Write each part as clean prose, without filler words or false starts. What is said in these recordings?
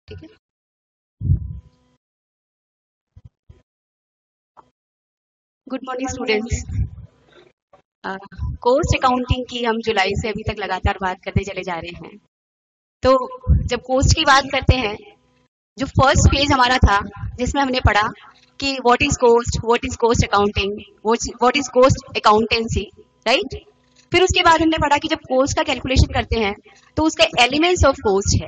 ठीक है। Good morning students. Cost accounting की हम जुलाई से अभी तक लगातार बात करते चले जा रहे हैं। तो जब कॉस्ट की बात करते हैं, जो फर्स्ट पेज हमारा था जिसमें हमने पढ़ा कि what is cost accounting, what is cost accountancy, right. फिर उसके बाद हमने पढ़ा कि जब कॉस्ट का कैलकुलेशन करते हैं तो उसके एलिमेंट्स ऑफ कॉस्ट है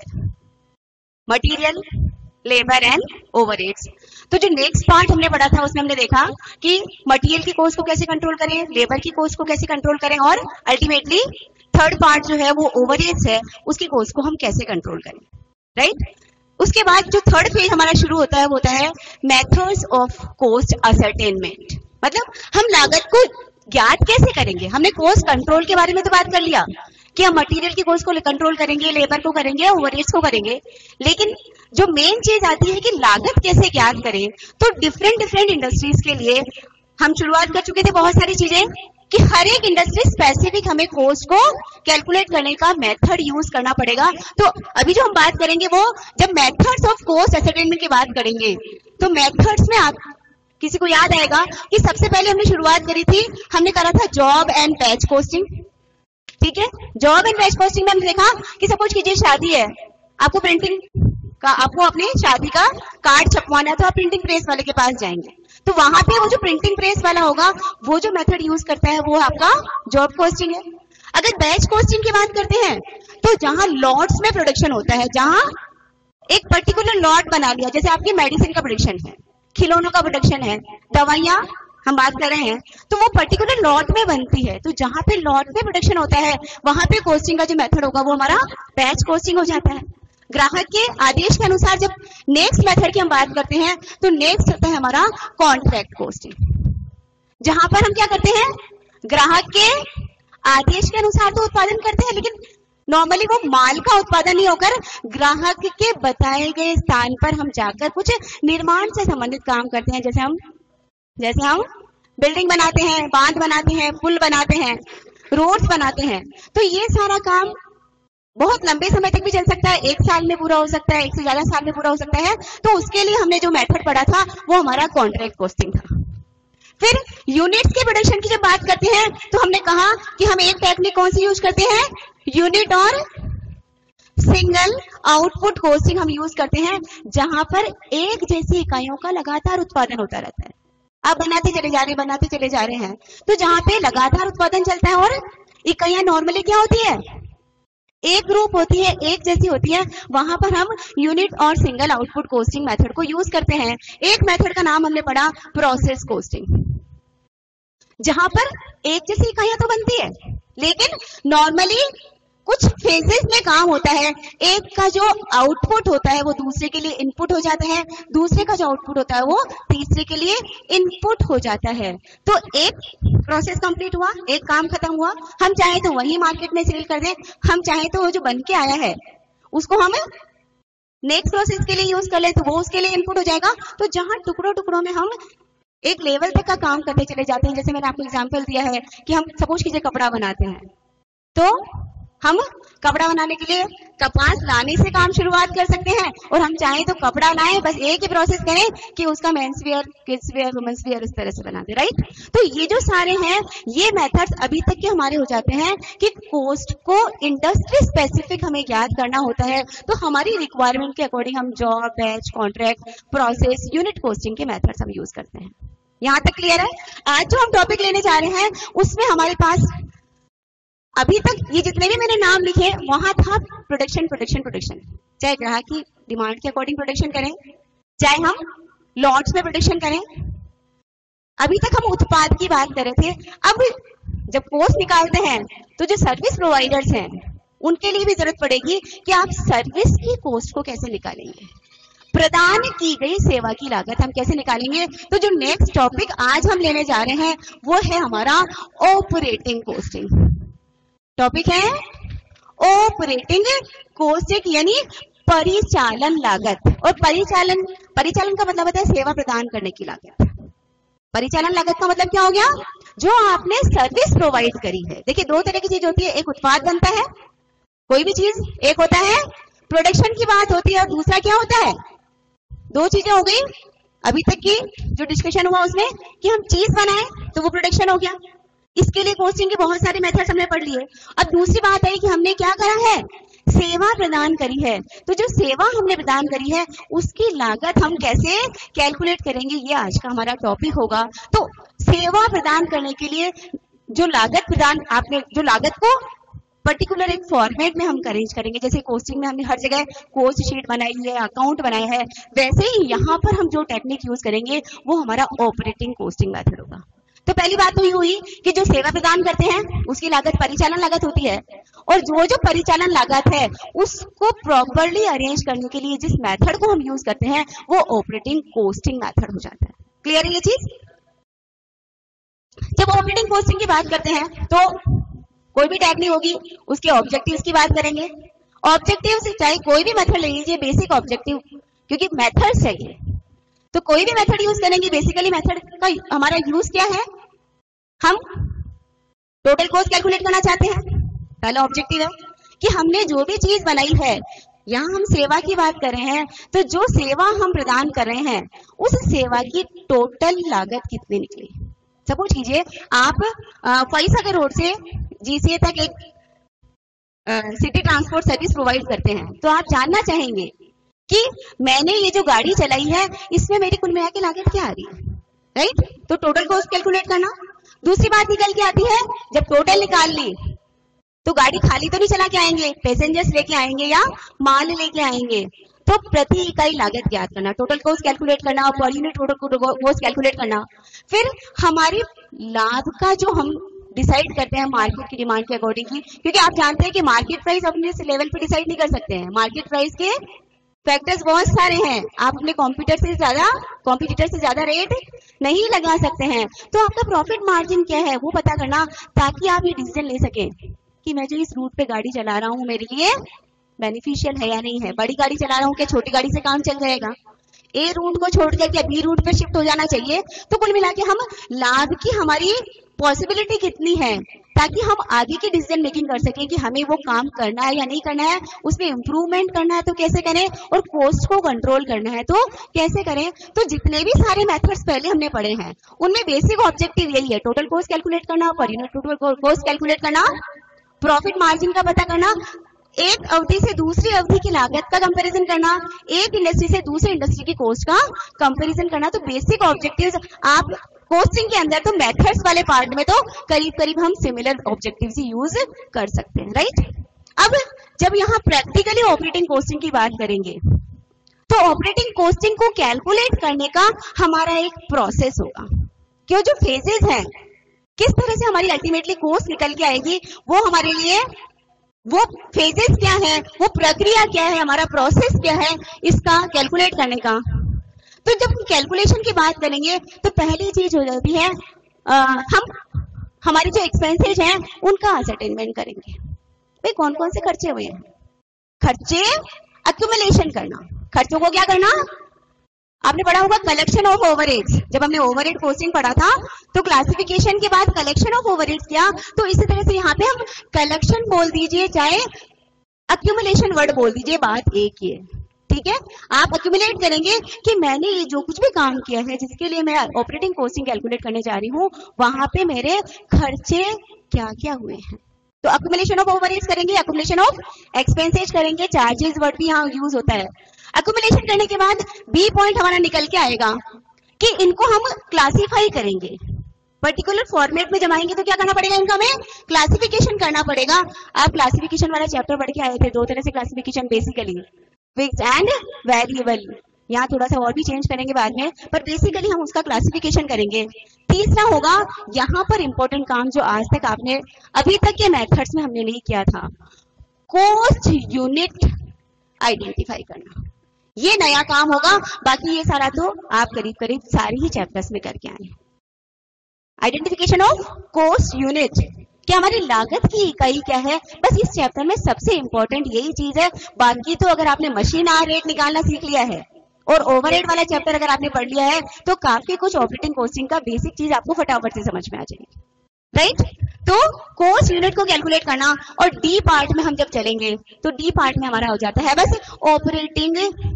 मटेरियल, लेबर एंड ओवरहेड्स। तो जो नेक्स्ट पार्ट हमने पढ़ा था उसमें हमने देखा कि मटेरियल की कॉस्ट को कैसे कंट्रोल करें, लेबर की कॉस्ट को कैसे कंट्रोल करें, और अल्टीमेटली थर्ड पार्ट जो है वो ओवरहेड्स है, उसकी कॉस्ट को हम कैसे कंट्रोल करें, राइट। उसके बाद जो थर्ड फेज हमारा शुरू होता है वो होता है मेथड्स ऑफ कॉस्ट असर्टेनमेंट। मतलब हम लागत को ज्ञात कैसे करेंगे। हमने कॉस्ट कंट्रोल के बारे में तो बात कर लिया कि हम मटेरियल की कॉस्ट को कंट्रोल करेंगे, लेबर को करेंगे, ओवरहेड्स को करेंगे, लेकिन जो मेन चीज आती है कि लागत कैसे ज्ञात करें। तो डिफरेंट इंडस्ट्रीज के लिए हम शुरुआत कर चुके थे बहुत सारी चीजें कि हर एक इंडस्ट्री स्पेसिफिक हमें कॉस्ट को कैलकुलेट करने का मेथड यूज करना पड़ेगा। तो अभी जो हम बात करेंगे वो जब मेथड्स ऑफ कॉस्ट असर्टेनमेंट की बात करेंगे तो मेथड्स में आप किसी को याद आएगा कि सबसे पहले हमने शुरुआत करी थी, हमने करा था जॉब एंड बैच कॉस्टिंग, ठीक है। जॉब एंड बैच कॉस्टिंग में हमने देखा कि सपोज कीजिए शादी है, आपको प्रिंटिंग का, आपको अपने शादी का कार्ड छपवाना है तो आप प्रिंटिंग प्रेस वाले के पास जाएंगे, तो वहां पे वो जो प्रिंटिंग प्रेस वाला होगा वो जो मेथड यूज करता है वो आपका जॉब कॉस्टिंग है। अगर बैच कॉस्टिंग की बात करते हैं तो जहां लॉट्स में प्रोडक्शन होता है, जहां एक पर्टिकुलर लॉट बना लिया, जैसे आपकी मेडिसिन का प्रोडक्शन है, खिलौनों का प्रोडक्शन है, दवाइयां हम बात कर रहे हैं, तो वो पर्टिकुलर लॉट में बनती है। तो जहां पे लॉट में प्रोडक्शन होता है वहां पे कॉस्टिंग का जो मेथड होगा वो हमारा बैच कॉस्टिंग हो जाता है। ग्राहक के आदेश के अनुसार जब नेक्स्ट मेथड की हम बात करते हैं तो नेक्स्ट होता है हमारा कॉन्ट्रैक्ट कॉस्टिंग, जहां पर हम क्या करते हैं, ग्राहक के आदेश के अनुसार तो उत्पादन करते हैं, लेकिन नॉर्मली वो माल का उत्पादन नहीं होकर ग्राहक के बताए गए स्थान पर हम जाकर कुछ निर्माण से संबंधित काम करते हैं। जैसे हम बिल्डिंग बनाते हैं, बांध बनाते हैं, पुल बनाते हैं, रोड्स बनाते हैं। तो ये सारा काम बहुत लंबे समय तक भी चल सकता है, 1 साल में पूरा हो सकता है, 1 से ज्यादा साल में पूरा हो सकता है। तो उसके लिए हमने जो मेथड पढ़ा था वो हमारा कॉन्ट्रैक्ट कॉस्टिंग था। फिर यूनिट्स के प्रोडक्शन की जब बात करते हैं तो हमने कहा कि हम एक टेक्निक कौन सी यूज करते हैं, यूनिट और सिंगल आउटपुट कॉस्टिंग हम यूज करते हैं, जहां पर एक जैसी इकाइयों का लगातार उत्पादन होता रहता है। आप बनाते चले जा रहे हैं, तो जहां पे लगातार उत्पादन चलता है और इकाइयां नॉर्मली क्या होती है, एक ग्रुप होती है, एक जैसी होती है, वहां पर हम यूनिट और सिंगल आउटपुट कॉस्टिंग मेथड को यूज करते हैं। एक मेथड का नाम हमने पढ़ा प्रोसेस कॉस्टिंग, जहां पर एक जैसी इकाइयां तो बनती है लेकिन नॉर्मली कुछ फेजेस में काम होता है। एक का जो आउटपुट होता है वो दूसरे के लिए इनपुट हो जाता है, दूसरे का जो आउटपुट होता है वो तीसरे के लिए इनपुट हो जाता है। तो एक प्रोसेस कंप्लीट हुआ, एक काम खत्म हुआ, हम चाहे तो वही मार्केट में सेल कर दें, हम चाहे तो वो जो बन के आया है उसको हम नेक्स्ट प्रोसेस के लिए यूज कर ले तो वो उसके लिए इनपुट हो जाएगा। तो जहां टुकड़ों में हम एक लेवल तक का काम करते चले जाते हैं, जैसे मैंने आपको एग्जांपल दिया है कि हम सपोज कीजिए कपड़ा बनाते हैं, तो हम कपड़ा बनाने के लिए कपास लाने से काम शुरुआत कर सकते हैं, और हम चाहें तो कपड़ा लाएं, बस एक ही प्रोसेस करें कि उसका men's wear, kids wear, women's wear इस तरह से बना दे, राइट। तो ये जो सारे हैं ये मेथड्स अभी तक के हमारे हो जाते हैं कि कॉस्ट को इंडस्ट्री स्पेसिफिक हमें ज्ञात करना होता है, तो हमारी रिक्वायरमेंट के अकॉर्डिंग हम job, batch, contract, process, unit costing के मेथड्स हम यूज करते हैं। यहां तक क्लियर है। आज जो हम टॉपिक लेने जा रहे हैं उसमें हमारे पास अभी तक ये जितने भी मैंने नाम लिखे वहां था प्रोडक्शन, चाहे ग्राहक की डिमांड के अकॉर्डिंग प्रोडक्शन करें, चाहे हम लॉट्स में प्रोडक्शन करें। अभी तक हम उत्पाद की बात कर रहे थे। अब जब कॉस्ट निकालते हैं तो जो सर्विस प्रोवाइडर्स हैं उनके लिए भी जरूरत पड़ेगी कि आप सर्विस की कॉस्ट को कैसे निकालेंगे, प्रदान की गई सेवा की लागत हम कैसे निकालेंगे। तो जो नेक्स्ट टॉपिक आज हम लेने जा रहे हैं वो है हमारा ऑपरेटिंग कॉस्टिंग। टॉपिक है ऑपरेटिंग कॉस्टिंग यानी परिचालन लागत। और परिचालन का मतलब होता है सेवा प्रदान करने की लागत। परिचालन लागत का मतलब क्या हो गया, जो आपने सर्विस प्रोवाइड करी है। देखिए 2 तरह की चीज होती है, एक उत्पाद बनता है कोई भी चीज, एक होता है प्रोडक्शन की बात होती है और दूसरा क्या होता है, दो चीजें हो गई अभी तक की जो डिस्कशन हुआ उसमें कि हम चीज बनाए तो वो प्रोडक्शन हो गया, इसके लिए कॉस्टिंग के बहुत सारे मेथड्स हमने पढ़ लिए। अब दूसरी बात है कि हमने क्या करा है, सेवा प्रदान करी है, तो जो सेवा हमने प्रदान करी है उसकी लागत हम कैसे कैलकुलेट करेंगे, ये आज का हमारा टॉपिक होगा। तो सेवा प्रदान करने के लिए जो लागत प्रदान आपने जो लागत को पर्टिकुलर एक फॉर्मेट में हम अरेंज करेंगे, जैसे कोस्टिंग में हमने हर जगह कोस्ट शीट बनाई है, अकाउंट बनाया है, वैसे ही यहाँ पर हम जो टेक्निक यूज करेंगे वो हमारा ऑपरेटिंग कोस्टिंग मेथड होगा। तो पहली बात तो ये हुई कि जो सेवा प्रदान करते हैं उसकी लागत परिचालन लागत होती है, और जो परिचालन लागत है उसको प्रॉपरली अरेंज करने के लिए जिस मेथड को हम यूज करते हैं वो ऑपरेटिंग कोस्टिंग मेथड हो जाता है। क्लियर है ये चीज? जब ऑपरेटिंग कोस्टिंग की बात करते हैं तो कोई भी टैग नहीं होगी, उसके ऑब्जेक्टिव्स की बात करेंगे। ऑब्जेक्टिव्स चाहे कोई भी मेथड ले लीजिए, बेसिक ऑब्जेक्टिव, क्योंकि मेथड्स चाहिए तो कोई भी मेथड यूज करेंगे। बेसिकली मेथड का हमारा यूज क्या है, हम टोटल कॉस्ट कैलकुलेट करना चाहते हैं। पहला ऑब्जेक्टिव है कि हमने जो भी चीज बनाई है, यहाँ हम सेवा की बात कर रहे हैं, तो जो सेवा हम प्रदान कर रहे हैं उस सेवा की टोटल लागत कितनी निकली। सपोज कीजिए आप फईसागर रोड से जीसीए तक एक सिटी ट्रांसपोर्ट सर्विस प्रोवाइड करते हैं, तो आप जानना चाहेंगे कि मैंने ये जो गाड़ी चलाई है इसमें मेरी कुल मिला के लागत क्या आ रही है, राइट? तो टोटल कॉस्ट कैलकुलेट करना। दूसरी बात निकल के आती है, जब टोटल निकाल ली तो गाड़ी खाली तो नहीं चला के आएंगे, पैसेंजर्स लेके आएंगे या माल लेके आएंगे, तो प्रति इकाई लागत ज्ञात करना, टोटल कॉस्ट कैलकुलेट करना, per unit total cost calculate करना। फिर हमारी लाभ का जो हम डिसाइड करते हैं मार्केट की डिमांड के अकॉर्डिंग की, क्योंकि आप जानते हैं कि मार्केट प्राइस अपने लेवल पे डिसाइड नहीं कर सकते हैं, मार्केट प्राइस के फैक्टर्स बहुत सारे हैं, आप अपने कॉम्पिटिटर से ज्यादा रेट नहीं लगा सकते हैं। तो आपका प्रॉफिट मार्जिन क्या है वो पता करना, ताकि आप ये डिसीजन ले सकें कि मैं जो इस रूट पे गाड़ी चला रहा हूँ मेरे लिए बेनिफिशियल है या नहीं है। बड़ी गाड़ी चला रहा हूँ क्या छोटी गाड़ी से काम चल जाएगा, ए रूट को छोड़ के क्या बी रूट पे शिफ्ट हो जाना चाहिए। तो कुल मिला के हम लाभ की हमारी पॉसिबिलिटी कितनी है, ताकि हम आगे की डिसीजन मेकिंग कर सकें कि हमें वो काम करना है या नहीं करना है, उसमें इंप्रूवमेंट करना है तो कैसे करें, और कॉस्ट को कंट्रोल करना है तो कैसे करें। तो जितने भी सारे मेथड्स पहले हमने पढ़े हैं उनमें बेसिक ऑब्जेक्टिव यही है, टोटल कॉस्ट कैलकुलेट करना, per unit total cost calculate करना, प्रॉफिट मार्जिन का पता करना, एक अवधि से दूसरी अवधि की लागत का कंपैरिजन करना, एक इंडस्ट्री से दूसरी इंडस्ट्री की कॉस्ट का कंपैरिजन करना। तो बेसिक ऑब्जेक्टिव्स आप कोस्टिंग के अंदर तो मेथड्स वाले पार्ट में तो करीब करीब हम सिमिलर ऑब्जेक्टिव्स ही यूज कर सकते हैं, राइट? अब जब यहाँ प्रैक्टिकली ऑपरेटिंग कोस्टिंग की बात करेंगे तो ऑपरेटिंग कोस्टिंग को कैलकुलेट करने का हमारा एक प्रोसेस होगा, क्यों जो फेजेस हैं किस तरह से हमारी अल्टीमेटली कॉस्ट निकल के आएगी, वो हमारे लिए वो फेजेस क्या है, वो प्रक्रिया क्या है, हमारा प्रोसेस क्या है इसका कैलकुलेट करने का। तो जब हम कैलकुलेशन की बात करेंगे तो पहली चीज हो जाती है हम हमारी जो एक्सपेंसेस हैं उनका असर्टेनमेंट करेंगे। भाई कौन कौन से खर्चे हुए हैं, खर्चे अक्यूमुलेशन करना, खर्चों को क्या करना, आपने पढ़ा होगा कलेक्शन ऑफ ओवरहेड्स। जब हमने ओवरहेड कॉस्टिंग पढ़ा था तो क्लासिफिकेशन के बाद कलेक्शन ऑफ ओवरहेड्स किया, तो इसी तरह से यहाँ पे हम कलेक्शन बोल दीजिए चाहे अक्यूमुलेशन वर्ड बोल दीजिए, बात एक ही है, ठीक है? आप अक्यूमुलेट करेंगे कि मैंने ये जो कुछ भी काम किया है जिसके लिए मैं ऑपरेटिंग कॉस्टिंग कैलकुलेट करने जा रही हूँ वहां पे मेरे खर्चे क्या क्या हुए हैं। तो अक्यूमुलेशन ऑफ ओवरहेड्स करेंगे, अक्यूमुलेशन ऑफ एक्सपेंसेस करेंगे, चार्जेस वर्ड भी यहाँ यूज होता है। अक्यूमुलेशन करने के बाद बी पॉइंट हमारा निकल के आएगा कि इनको हम क्लासिफाई करेंगे, पर्टिकुलर फॉर्मेट में जमाएंगे। तो क्या करना पड़ेगा, इनका हमें क्लासिफिकेशन करना पड़ेगा। आप क्लासिफिकेशन वाला चैप्टर पढ़ के आए थे, दो तरह से classification, basically fixed and variable, यहाँ थोड़ा सा और भी चेंज करेंगे बाद में, पर बेसिकली हम उसका क्लासिफिकेशन करेंगे। तीसरा होगा यहाँ पर इंपॉर्टेंट काम जो आज तक आपने अभी तक के मेथड्स में हमने नहीं किया था, कॉस्ट यूनिट आइडेंटिफाई करना, ये नया काम होगा। बाकी ये सारा तो आप करीब करीब सारे ही चैप्टर्स में करके आए। आइडेंटिफिकेशन ऑफ कॉस्ट यूनिट, कि हमारी लागत की इकाई क्या है, बस इस चैप्टर में सबसे इंपॉर्टेंट यही चीज है। बाकी तो अगर आपने मशीन आवर रेट निकालना सीख लिया है और ओवरहेड वाला चैप्टर अगर आपने पढ़ लिया है तो काफी कुछ ऑपरेटिंग कॉस्टिंग का बेसिक चीज आपको फटाफट से समझ में आ जाएगी, राइट? तो कोस्ट यूनिट को कैलकुलेट करना, और डी पार्ट में हम जब चलेंगे तो डी पार्ट में हमारा हो जाता है बस ऑपरेटिंग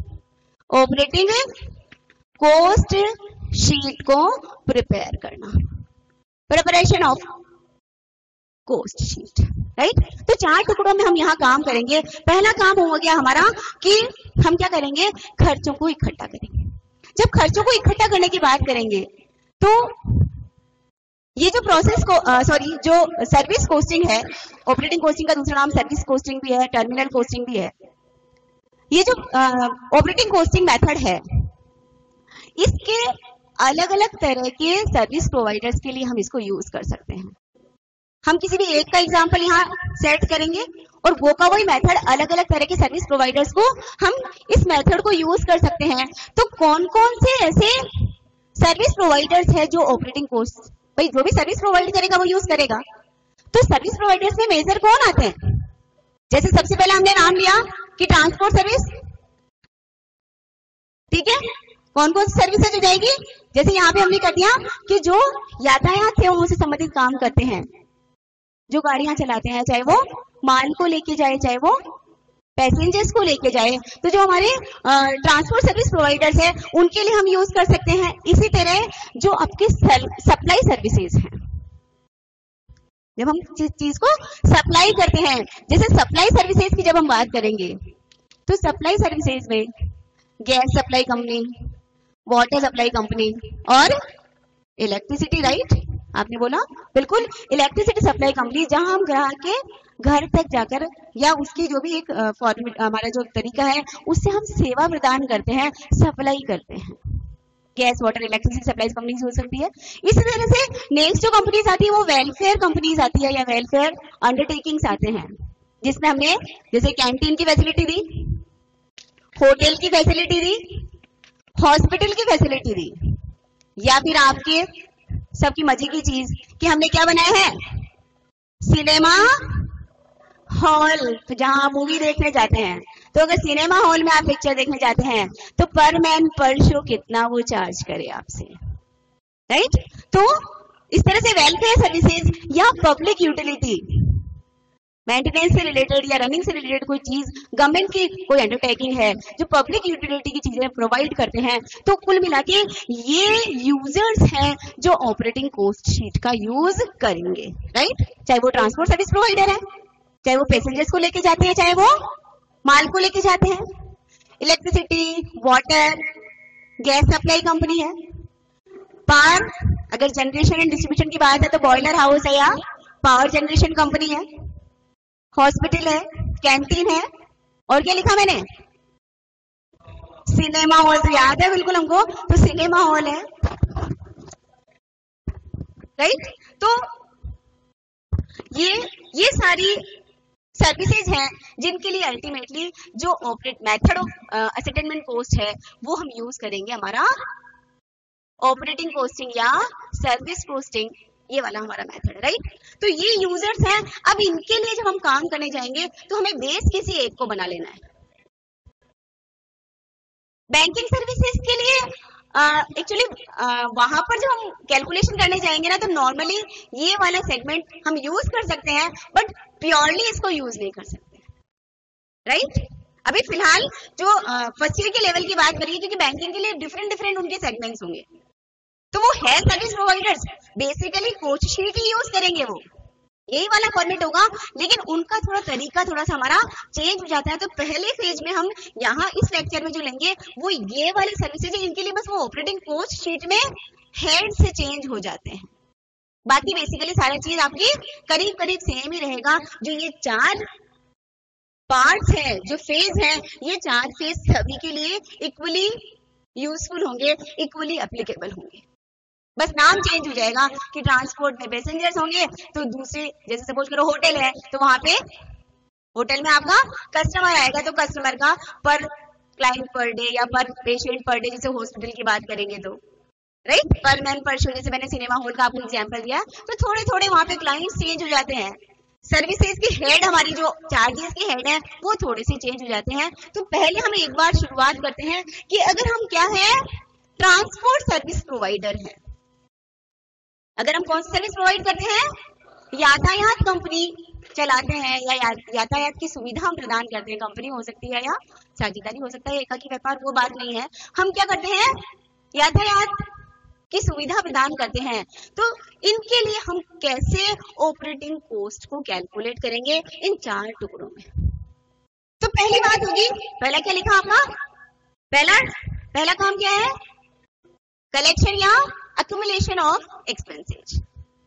कोस्ट शीट को प्रिपेयर करना, preparation of cost sheet, right. तो 4 टुकड़ों में हम यहाँ काम करेंगे। पहला काम हो गया हमारा कि हम क्या करेंगे, खर्चों को इकट्ठा करेंगे। जब खर्चों को इकट्ठा करने की बात करेंगे तो ये जो प्रोसेस को जो सर्विस कोस्टिंग है, ऑपरेटिंग कोस्टिंग का दूसरा नाम सर्विस कोस्टिंग भी है, टर्मिनल कोस्टिंग भी है। ये जो ऑपरेटिंग कोस्टिंग मेथड है, इसके अलग अलग तरह के सर्विस प्रोवाइडर्स के लिए हम इसको यूज कर सकते हैं। हम किसी भी एक का एग्जांपल यहाँ सेट करेंगे और वो का वही मेथड अलग अलग तरह के सर्विस प्रोवाइडर्स को हम इस मेथड को यूज कर सकते हैं। तो कौन कौन से ऐसे सर्विस प्रोवाइडर्स है जो ऑपरेटिंग कोस्ट, भाई जो भी सर्विस प्रोवाइड करेगा वो यूज करेगा। तो सर्विस प्रोवाइडर्स में मेजर कौन आते हैं? जैसे सबसे पहले हमने नाम लिया कि ट्रांसपोर्ट सर्विस, ठीक है। कौन कौन सी सर्विसेज हो जाएगी? जैसे यहाँ पे हमने कर दिया कि जो यातायात सेवाओं से संबंधित काम करते हैं, जो गाड़ियां चलाते हैं, चाहे वो माल को लेके जाए चाहे वो पैसेंजर्स को लेके जाए, तो जो हमारे ट्रांसपोर्ट सर्विस प्रोवाइडर्स हैं उनके लिए हम यूज कर सकते हैं। इसी तरह जो आपके सप्लाई सर्विसेज हैं, जब हम चीज को सप्लाई करते हैं, जैसे सप्लाई सर्विसेज की जब हम बात करेंगे तो सप्लाई सर्विसेज में gas supply company, water supply company और इलेक्ट्रिसिटी, राइट, आपने बोला बिल्कुल, इलेक्ट्रिसिटी सप्लाई कंपनी, जहां हम ग्राहक के घर तक जाकर या उसकी जो भी एक फॉर्मेट हमारा जो तरीका है उससे हम सेवा प्रदान करते हैं, सप्लाई करते हैं। Gas water electricity supply companies हो सकती है। इसी तरह से नेक्स्ट जो कंपनीज आती है वो वेलफेयर कंपनीज आती है या वेलफेयर अंडरटेकिंग्स आते हैं, जिसमें हमने जैसे कैंटीन की फैसिलिटी दी, होटल की फैसिलिटी दी, हॉस्पिटल की फैसिलिटी दी, या फिर आपके सबकी मजे की चीज कि हमने क्या बनाया है, सिनेमा हॉल, तो जहां आप मूवी देखने जाते हैं, तो अगर सिनेमा हॉल में आप पिक्चर देखने जाते हैं तो पर मैन पर शो कितना वो चार्ज करे आपसे, राइट। तो इस तरह से वेलफेयर सर्विसेज या पब्लिक यूटिलिटी, मेंटेनेंस से रिलेटेड या रनिंग से रिलेटेड कोई चीज, गवर्नमेंट की कोई अंडरटेकिंग है जो पब्लिक यूटिलिटी की चीजें प्रोवाइड करते हैं, तो कुल मिला के ये यूजर्स हैं जो ऑपरेटिंग कोस्ट शीट का यूज करेंगे, राइट। चाहे वो ट्रांसपोर्ट सर्विस प्रोवाइडर है, चाहे वो पैसेंजर्स को लेके जाते हैं, चाहे वो माल को लेके जाते हैं, electricity, water, gas supply company है, पावर, अगर जनरेशन एंड डिस्ट्रीब्यूशन की बात है तो बॉयलर हाउस है या पावर जनरेशन कंपनी है, हॉस्पिटल है, कैंटीन है, और क्या लिखा मैंने, सिनेमा हॉल, तो याद है बिल्कुल हमको, तो सिनेमा हॉल है, राइट। तो ये सारी सर्विसेज हैं जिनके लिए अल्टीमेटली जो operate method of ascertainment cost है वो हम यूज करेंगे, हमारा ऑपरेटिंग कोस्टिंग या सर्विस कोस्टिंग, ये वाला हमारा मेथड है, राइट। तो ये यूजर्स हैं। अब इनके लिए जब हम काम करने जाएंगे तो हमें बेस किसी एक को बना लेना है। बैंकिंग सर्विसेज के लिए एक्चुअली वहां पर जब हम कैलकुलेशन करने जाएंगे ना तो नॉर्मली ये वाला सेगमेंट हम यूज कर सकते हैं, बट प्योरली इसको यूज नहीं कर सकते, राइट। अभी फिलहाल जो फर्स्ट ईयर के लेवल की बात करिए, क्योंकि बैंकिंग के लिए डिफरेंट उनके सेगमेंट्स होंगे, तो वो है service providers basically cost sheet ही यूज करेंगे, वो यही वाला फॉर्मेट होगा, लेकिन उनका थोड़ा तरीका थोड़ा सा हमारा चेंज हो जाता है। तो पहले फेज में हम यहाँ इस लेक्चर में जो लेंगे वो ये वाले सर्विसेज है, इनके लिए बस वो ऑपरेटिंग कोस्ट शीट में हेड से चेंज हो जाते हैं, बाकी बेसिकली सारी चीज आपकी करीब करीब सेम ही रहेगा। जो ये 4 पार्ट्स है, जो फेज है, ये 4 फेज सभी के लिए इक्वली यूजफुल होंगे, इक्वली एप्लीकेबल होंगे, बस नाम चेंज हो जाएगा कि ट्रांसपोर्ट में पैसेंजर्स होंगे, तो दूसरे जैसे सपोज करो होटल है तो वहां पे होटल में आपका कस्टमर आएगा तो कस्टमर का पर क्लाइंट पर डे या पर पेशेंट पर डे, जैसे हॉस्पिटल की बात करेंगे तो राइट पर मैन पर शो, जैसे मैंने सिनेमा हॉल का आपको एग्जांपल दिया, तो थोड़े थोड़े वहां पे क्लाइंट्स चेंज हो जाते हैं, सर्विसेज की हेड हमारी जो चार्जेस की हेड है वो थोड़े से चेंज हो जाते हैं। तो पहले हम एक बार शुरुआत करते हैं कि अगर हम क्या है, ट्रांसपोर्ट सर्विस प्रोवाइडर है, अगर हम कौन सी सर्विस प्रोवाइड करते हैं, यातायात कंपनी चलाते हैं या यातायात की सुविधा हम प्रदान करते हैं, कंपनी हो सकती है या साझेदारी हो सकता है, एकाकी व्यापार, वो बात नहीं है। हम क्या करते हैं, यातायात की सुविधा प्रदान करते हैं। तो इनके लिए हम कैसे ऑपरेटिंग कॉस्ट को कैलकुलेट करेंगे इन 4 टुकड़ों में। तो पहली बात होगी, पहला क्या लिखा आपका, पहला काम क्या है, कलेक्शन या अक्यूमुलेशन ऑफ एक्सपेंसेस।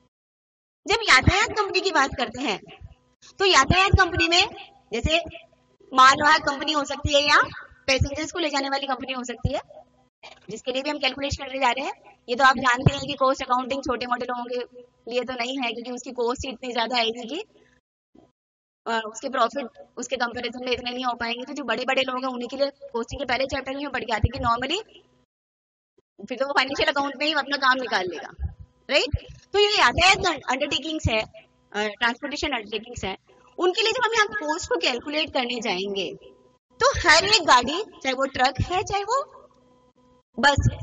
जब यातायात कंपनी की बात करते हैं तो यातायात कंपनी में जैसे मालवाहक कंपनी हो सकती है या पैसेंजर्स को ले जाने वाली कंपनी हो सकती है, जिसके लिए भी हम कैलकुलेशन करने जा रहे हैं। ये तो आप जानते हैं कि कॉस्ट अकाउंटिंग छोटे मोटे लोगों के लिए तो नहीं है, क्योंकि उसकी कॉस्ट इतनी ज्यादा आएगी कि उसके प्रॉफिट उसके कंपैरिजन में इतने नहीं हो पाएंगे। तो जो बड़े बड़े लोग हैं उन्हीं के लिए कॉस्टिंग के पहले चैप्टर में पढ़ के आते हैं कि नॉर्मली फिर तो वो फाइनेंशियल अकाउंट में ही अपना काम निकाल लेगा, राइट। तो ये यातायात अंडरटेकिंग्स है, ट्रांसपोर्टेशन अंडरटेकिंग्स है, उनके लिए जब हम यहाँ कॉस्ट को कैलकुलेट करने जाएंगे तो हर एक गाड़ी, चाहे वो ट्रक है चाहे वो बस है,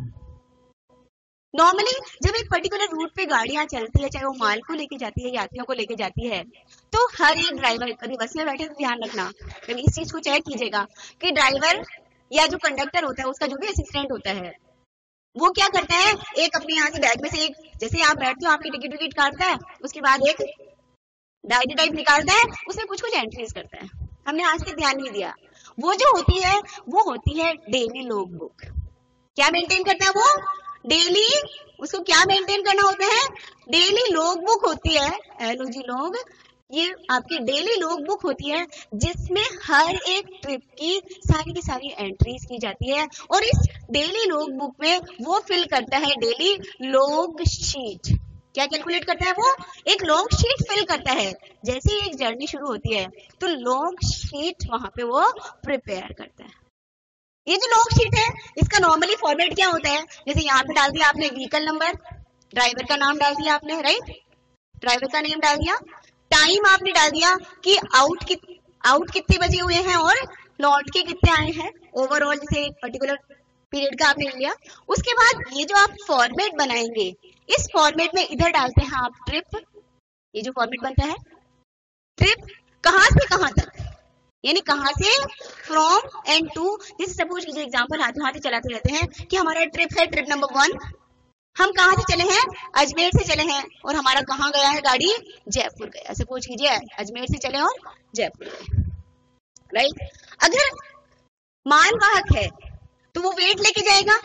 नॉर्मली जब एक पर्टिकुलर रूट पे गाड़ियां चलती है, चाहे वो माल को लेके जाती है, यात्रियों को लेके जाती है, तो हर एक ड्राइवर, कभी बस में बैठे तो ध्यान रखना, कभी इस चीज को चेक कीजिएगा कि ड्राइवर या जो कंडक्टर होता है, उसका जो भी असिस्टेंट होता है, वो क्या करता है, एक अपने यहाँ से बैग में से एक, जैसे आप बैठते हो आपकी टिकट विकेट काटता है, उसके बाद एक डायरी टाइप निकालता है, उसमें कुछ एंट्रीज करता है। हमने आज तक ध्यान नहीं दिया, वो जो होती है वो होती है डेली लॉग बुक। क्या मेंटेन करता है वो, डेली, उसको क्या मेंटेन करना होता है, डेली लॉग बुक होती है, LOG लॉग, ये आपकी डेली लॉग बुक होती है जिसमें हर एक ट्रिप की सारी एंट्रीज की जाती है, और इस डेली लॉग बुक में वो फिल करता है डेली लॉग शीट। क्या कैलकुलेट करता है वो, एक लॉग शीट फिल करता है। जैसे ही एक जर्नी शुरू होती है तो लॉग शीट वहां पे वो प्रिपेयर करता है। ये जो लॉग शीट है इसका नॉर्मली फॉर्मेट क्या होता है, जैसे यहाँ पे डाल दिया आपने व्हीकल नंबर, ड्राइवर का नाम डाल दिया आपने, राइट, ड्राइवर का नेम डाल दिया, टाइम आपने डाल दिया कि आउट कितने बजे हुए हैं और लौट के कितने आए हैं, ओवरऑल जैसे एक पर्टिकुलर पीरियड का आपने लिया। उसके बाद ये जो आप फॉर्मेट बनाएंगे, इस फॉर्मेट में इधर डालते हैं आप ट्रिप, ये जो फॉर्मेट बनता है, ट्रिप कहां से कहां तक, यानी कहां से फ्रॉम एंड टू। जैसे सपोज कीजिए एग्जांपल हाथों चलाते रहते हैं कि हमारा ट्रिप है, ट्रिप नंबर 1, हम कहां से चले हैं, अजमेर से चले हैं, और हमारा कहां गया है गाड़ी, जयपुर गया। सपोज कीजिए अजमेर से चले और जयपुर गए, राइट। अगर मालवाहक है तो वो वेट लेके जाएगा,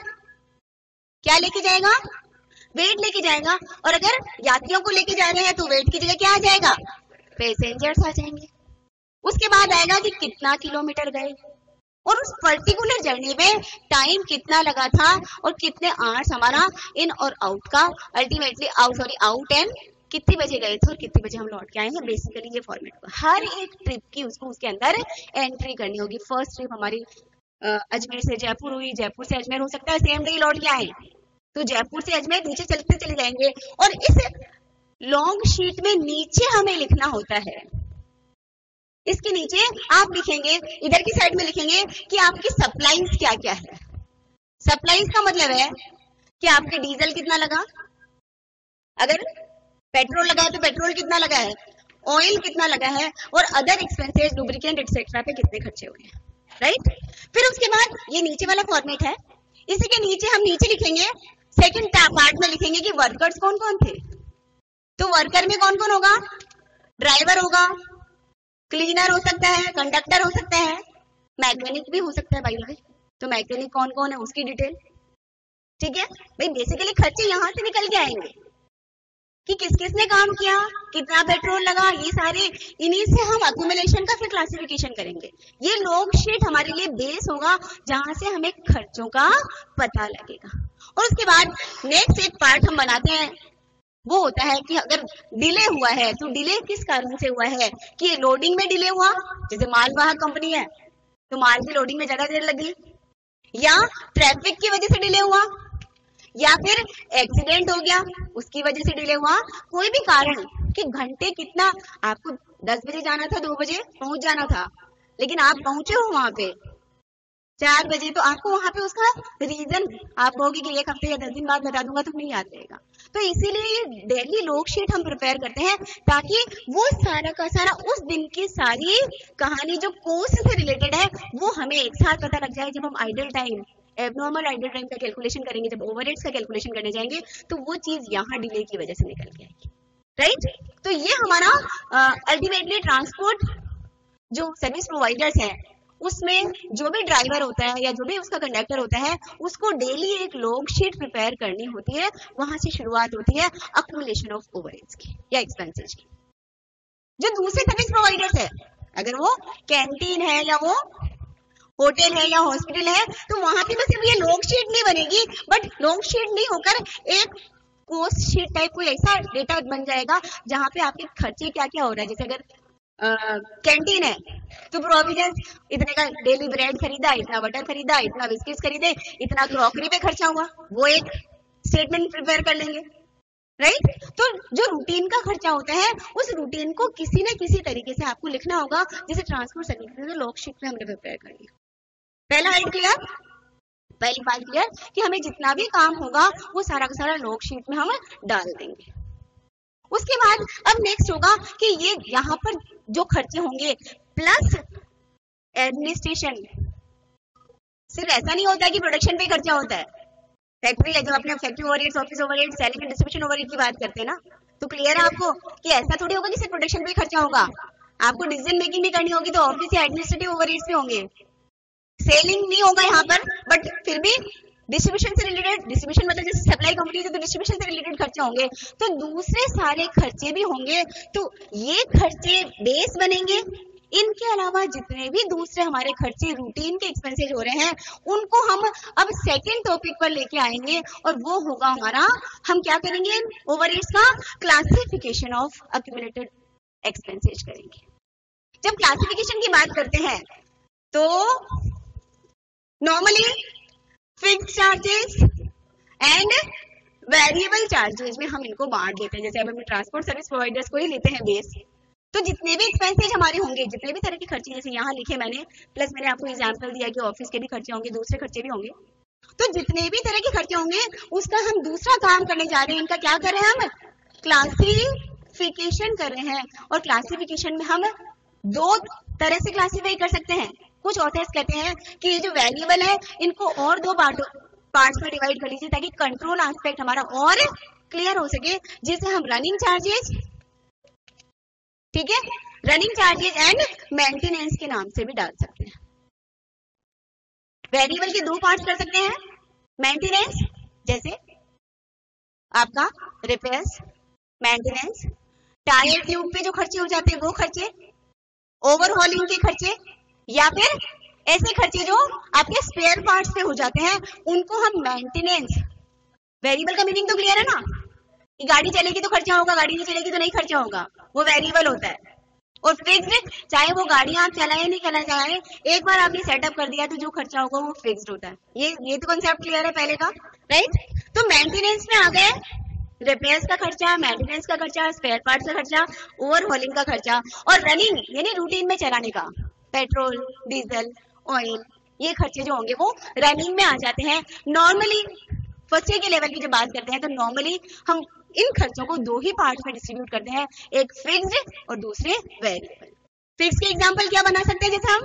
क्या लेके जाएगा, वेट लेके जाएगा, और अगर यात्रियों को लेके जा रहे हैं तो वेट की जगह क्या आ जाएगा, पैसेंजर्स आ जाएंगे। उसके बाद आएगा कि कितना किलोमीटर गए और उस पर्टिकुलर जर्नी में टाइम कितना लगा था और कितने आवर्स हमारा इन और आउट का, अल्टीमेटली आउट एंड कितने बजे गए थे और कितने बजे हम लौट के आए हैं। बेसिकली ये फॉर्मेट को हर एक ट्रिप की उसको उसके अंदर एंट्री करनी होगी। फर्स्ट ट्रिप हमारी अजमेर से जयपुर हुई, जयपुर से अजमेर हो सकता है सेम डे लौट के आए, तो जयपुर से अजमेर नीचे चलते चले जाएंगे, और इस लॉन्ग शीट में नीचे हमें लिखना होता है, इसके नीचे आप लिखेंगे, इधर की साइड में लिखेंगे कि आपकी सप्लाईज क्या क्या है। सप्लाईज का मतलब है कि आपके डीजल कितना लगा, अगर पेट्रोल लगा है तो पेट्रोल कितना लगा है, ऑयल कितना लगा है, और अदर एक्सपेंसेस लुब्रिकेंट एक्सेट्रा पे कितने खर्चे हुए हैं, राइट। फिर उसके बाद ये नीचे वाला फॉर्मेट है, इसी के नीचे हम नीचे लिखेंगे, सेकंड पार्ट में लिखेंगे कि वर्कर्स कौन कौन थे। तो वर्कर में कौन कौन होगा, ड्राइवर होगा, क्लीनर हो सकता है, कंडक्टर हो सकता है, मैकेनिक भी हो सकता है भाई भाई। तो मैकेनिक कौन कौन है उसकी डिटेल, ठीक है भाई। बेसिकली खर्चे यहाँ से निकल के आएंगे कि किस किस ने काम किया, कितना पेट्रोल लगा, ये सारे, इन्हीं से हम अक्यूमुलेशन का फिर क्लासिफिकेशन करेंगे। ये लॉग शीट हमारे लिए बेस होगा जहां से हमें खर्चों का पता लगेगा। और उसके बाद नेक्स्ट एक पार्ट हम बनाते हैं, वो होता है कि अगर डिले हुआ है तो डिले किस कारण से हुआ है, कि लोडिंग में डिले हुआ, जैसे मालवाहक कंपनी है तो माल की लोडिंग में ज्यादा देर लगी, या ट्रैफिक की वजह से डिले हुआ, या फिर एक्सीडेंट हो गया उसकी वजह से डिले हुआ, कोई भी कारण कि घंटे कितना, आपको 10 बजे जाना था, 2 बजे पहुंच जाना था, लेकिन आप पहुंचे हो वहां पे 4 बजे, तो आपको वहां पे उसका रीजन आप कहोगे कि 1 हफ्ते या 10 दिन बाद बता दूंगा तो नहीं याद रहेगा। तो इसीलिए डेली लॉग शीट हम प्रिपेयर करते हैं ताकि वो सारा का सारा उस दिन की सारी कहानी जो कोर्स से रिलेटेड है वो हमें एक साथ पता लग जाए। जब हम idle time, abnormal idle time का कैलकुलेशन करेंगे, जब ओवरहेड्स का कैलकुलेशन करने जाएंगे तो वो चीज यहाँ डिले की वजह से निकल के आएगी, राइट। तो ये हमारा अल्टीमेटली ट्रांसपोर्ट जो सर्विस प्रोवाइडर्स है उसमें जो भी ड्राइवर होता है या जो भी उसका कंडक्टर होता है उसको डेली एक लॉग शीट प्रिपेयर करनी होती है। वहां से शुरुआत होती है अक्यूमुलेशन ऑफ ओवरहेड्स की या एक्सपेंसेस की। जो दूसरे सर्विस प्रोवाइडर्स है, अगर वो कैंटीन है या वो होटल है या हॉस्पिटल है, तो वहां पे बस ये लॉग शीट नहीं बनेगी, बट लॉग शीट नहीं होकर एक कॉस्ट शीट टाइप कोई ऐसा डेटा बन जाएगा जहां पे आपके खर्चे क्या क्या हो रहा है। जैसे अगर कैंटीन है तो प्रोविजन इतने का डेली ब्रेड खरीदा, इतना बटर खरीदा, इतना बिस्किट्स खरीदे, इतना क्रॉकरी पे खर्चा हुआ, वो एक स्टेटमेंट प्रिपेयर कर लेंगे, राइट। तो जो रूटीन का खर्चा होता है उस रूटीन को किसी न किसी तरीके से आपको लिखना होगा, जैसे ट्रांसपोर्ट सर्विस लॉग शीट पे हमने प्रिपेयर कर लिया। पहला हाइड क्लियर, पहली बात क्लियर कि हमें जितना भी काम होगा वो सारा का सारा लॉग शीट में हम डाल देंगे। उसके बाद अब नेक्स्ट होगा कि ये यहाँ पर जो खर्चे होंगे प्लस एडमिनिस्ट्रेशन। सिर्फ ऐसा नहीं होता है कि प्रोडक्शन पे खर्चा होता है। फैक्ट्री है, जब अपने factory overheads, office overheads, selling and distribution overhead की बात करते हैं ना, तो क्लियर है आपको कि ऐसा थोड़ी होगा कि सिर्फ प्रोडक्शन पे खर्चा होगा। आपको डिसीजन मेकिंग भी करनी होगी तो ऑफिस या एडमिनिस्ट्रेटिव ओवरहेड्स पे होंगे। सेलिंग नहीं होगा यहाँ पर, बट फिर भी डिस्ट्रीब्यूशन से रिलेटेड, डिस्ट्रीब्यूशन मतलब जैसे सप्लाई कंपनी है तो डिस्ट्रीब्यूशन से रिलेटेड खर्चे होंगे, तो दूसरे सारे खर्चे भी होंगे। तो ये खर्चे बेस बनेंगे। इनके अलावा जितने भी दूसरे हमारे खर्चे रूटीन के एक्सपेंसेस हो रहे हैं उनको हम अब सेकंड टॉपिक पर लेके आएंगे और वो होगा हमारा, हम क्या करेंगे, ओवरहेड्स का क्लासिफिकेशन ऑफ अक्यूमुलेटेड एक्सपेंसेस करेंगे। जब क्लासिफिकेशन की बात करते हैं तो normally fixed charges and variable charges में हम इनको बांट देते हैं। जैसे अब हम ट्रांसपोर्ट सर्विस प्रोवाइडर्स को ही लेते हैं बेस, तो जितने भी एक्सपेंसेस हमारे होंगे, जितने भी तरह के खर्चे जैसे यहाँ लिखे मैंने, प्लस मैंने आपको एग्जांपल दिया कि ऑफिस के भी खर्चे होंगे, दूसरे खर्चे भी होंगे, तो जितने भी तरह के खर्चे होंगे उसका हम दूसरा काम करने जा रहे हैं। इनका क्या कर रहे हैं, हम क्लासिफिकेशन कर रहे हैं। और क्लासिफिकेशन में हम दो तरह से क्लासिफाई कर सकते हैं। कुछ ऑथर्स कहते हैं कि ये जो वेरिएबल है इनको और दो पार्ट्स में डिवाइड कर लीजिए ताकि कंट्रोल एस्पेक्ट हमारा और क्लियर हो सके, जिसे हम रनिंग चार्जेस, ठीक है, रनिंग चार्जेस एंड मेंटेनेंस के नाम से भी डाल सकते हैं। वेरिएबल के दो पार्ट्स कर सकते हैं। मेंटेनेंस जैसे आपका रिपेयर्स, मेंटेनेंस, टायर ट्यूब पे जो खर्चे हो जाते हैं वो खर्चे, ओवरहॉलिंग के खर्चे, या फिर ऐसे खर्चे जो आपके स्पेयर पार्ट्स पे हो जाते हैं उनको हम मेंटेनेंस। वेरिएबल का मीनिंग तो क्लियर है ना, कि गाड़ी चलेगी तो खर्चा होगा, गाड़ी नहीं चलेगी तो नहीं खर्चा होगा, वो वेरिएबल होता है। और फिक्स्ड, चाहे वो गाड़ी आप चलाए नहीं चलाए, एक बार आपने सेटअप कर दिया तो जो खर्चा होगा वो फिक्स्ड होता है। ये तो कॉन्सेप्ट क्लियर है पहले का, राइट। तो मेंटेनेंस में आ गए रिपेयर्स का खर्चा, मेंटेनेंस का खर्चा, स्पेयर पार्ट्स का खर्चा, ओवरहॉलिंग का खर्चा, और रनिंग यानी रूटीन में चलाने का, पेट्रोल, डीजल, ऑयल, ये खर्चे जो होंगे वो रनिंग में आ जाते हैं। नॉर्मली फर्स्ट ईयर के लेवल की जब बात करते हैं तो नॉर्मली हम इन खर्चों को दो ही पार्ट में डिस्ट्रीब्यूट करते हैं, एक फिक्स्ड और दूसरे वेरिएबल। फिक्स के एग्जांपल क्या बना सकते हैं, जैसे हम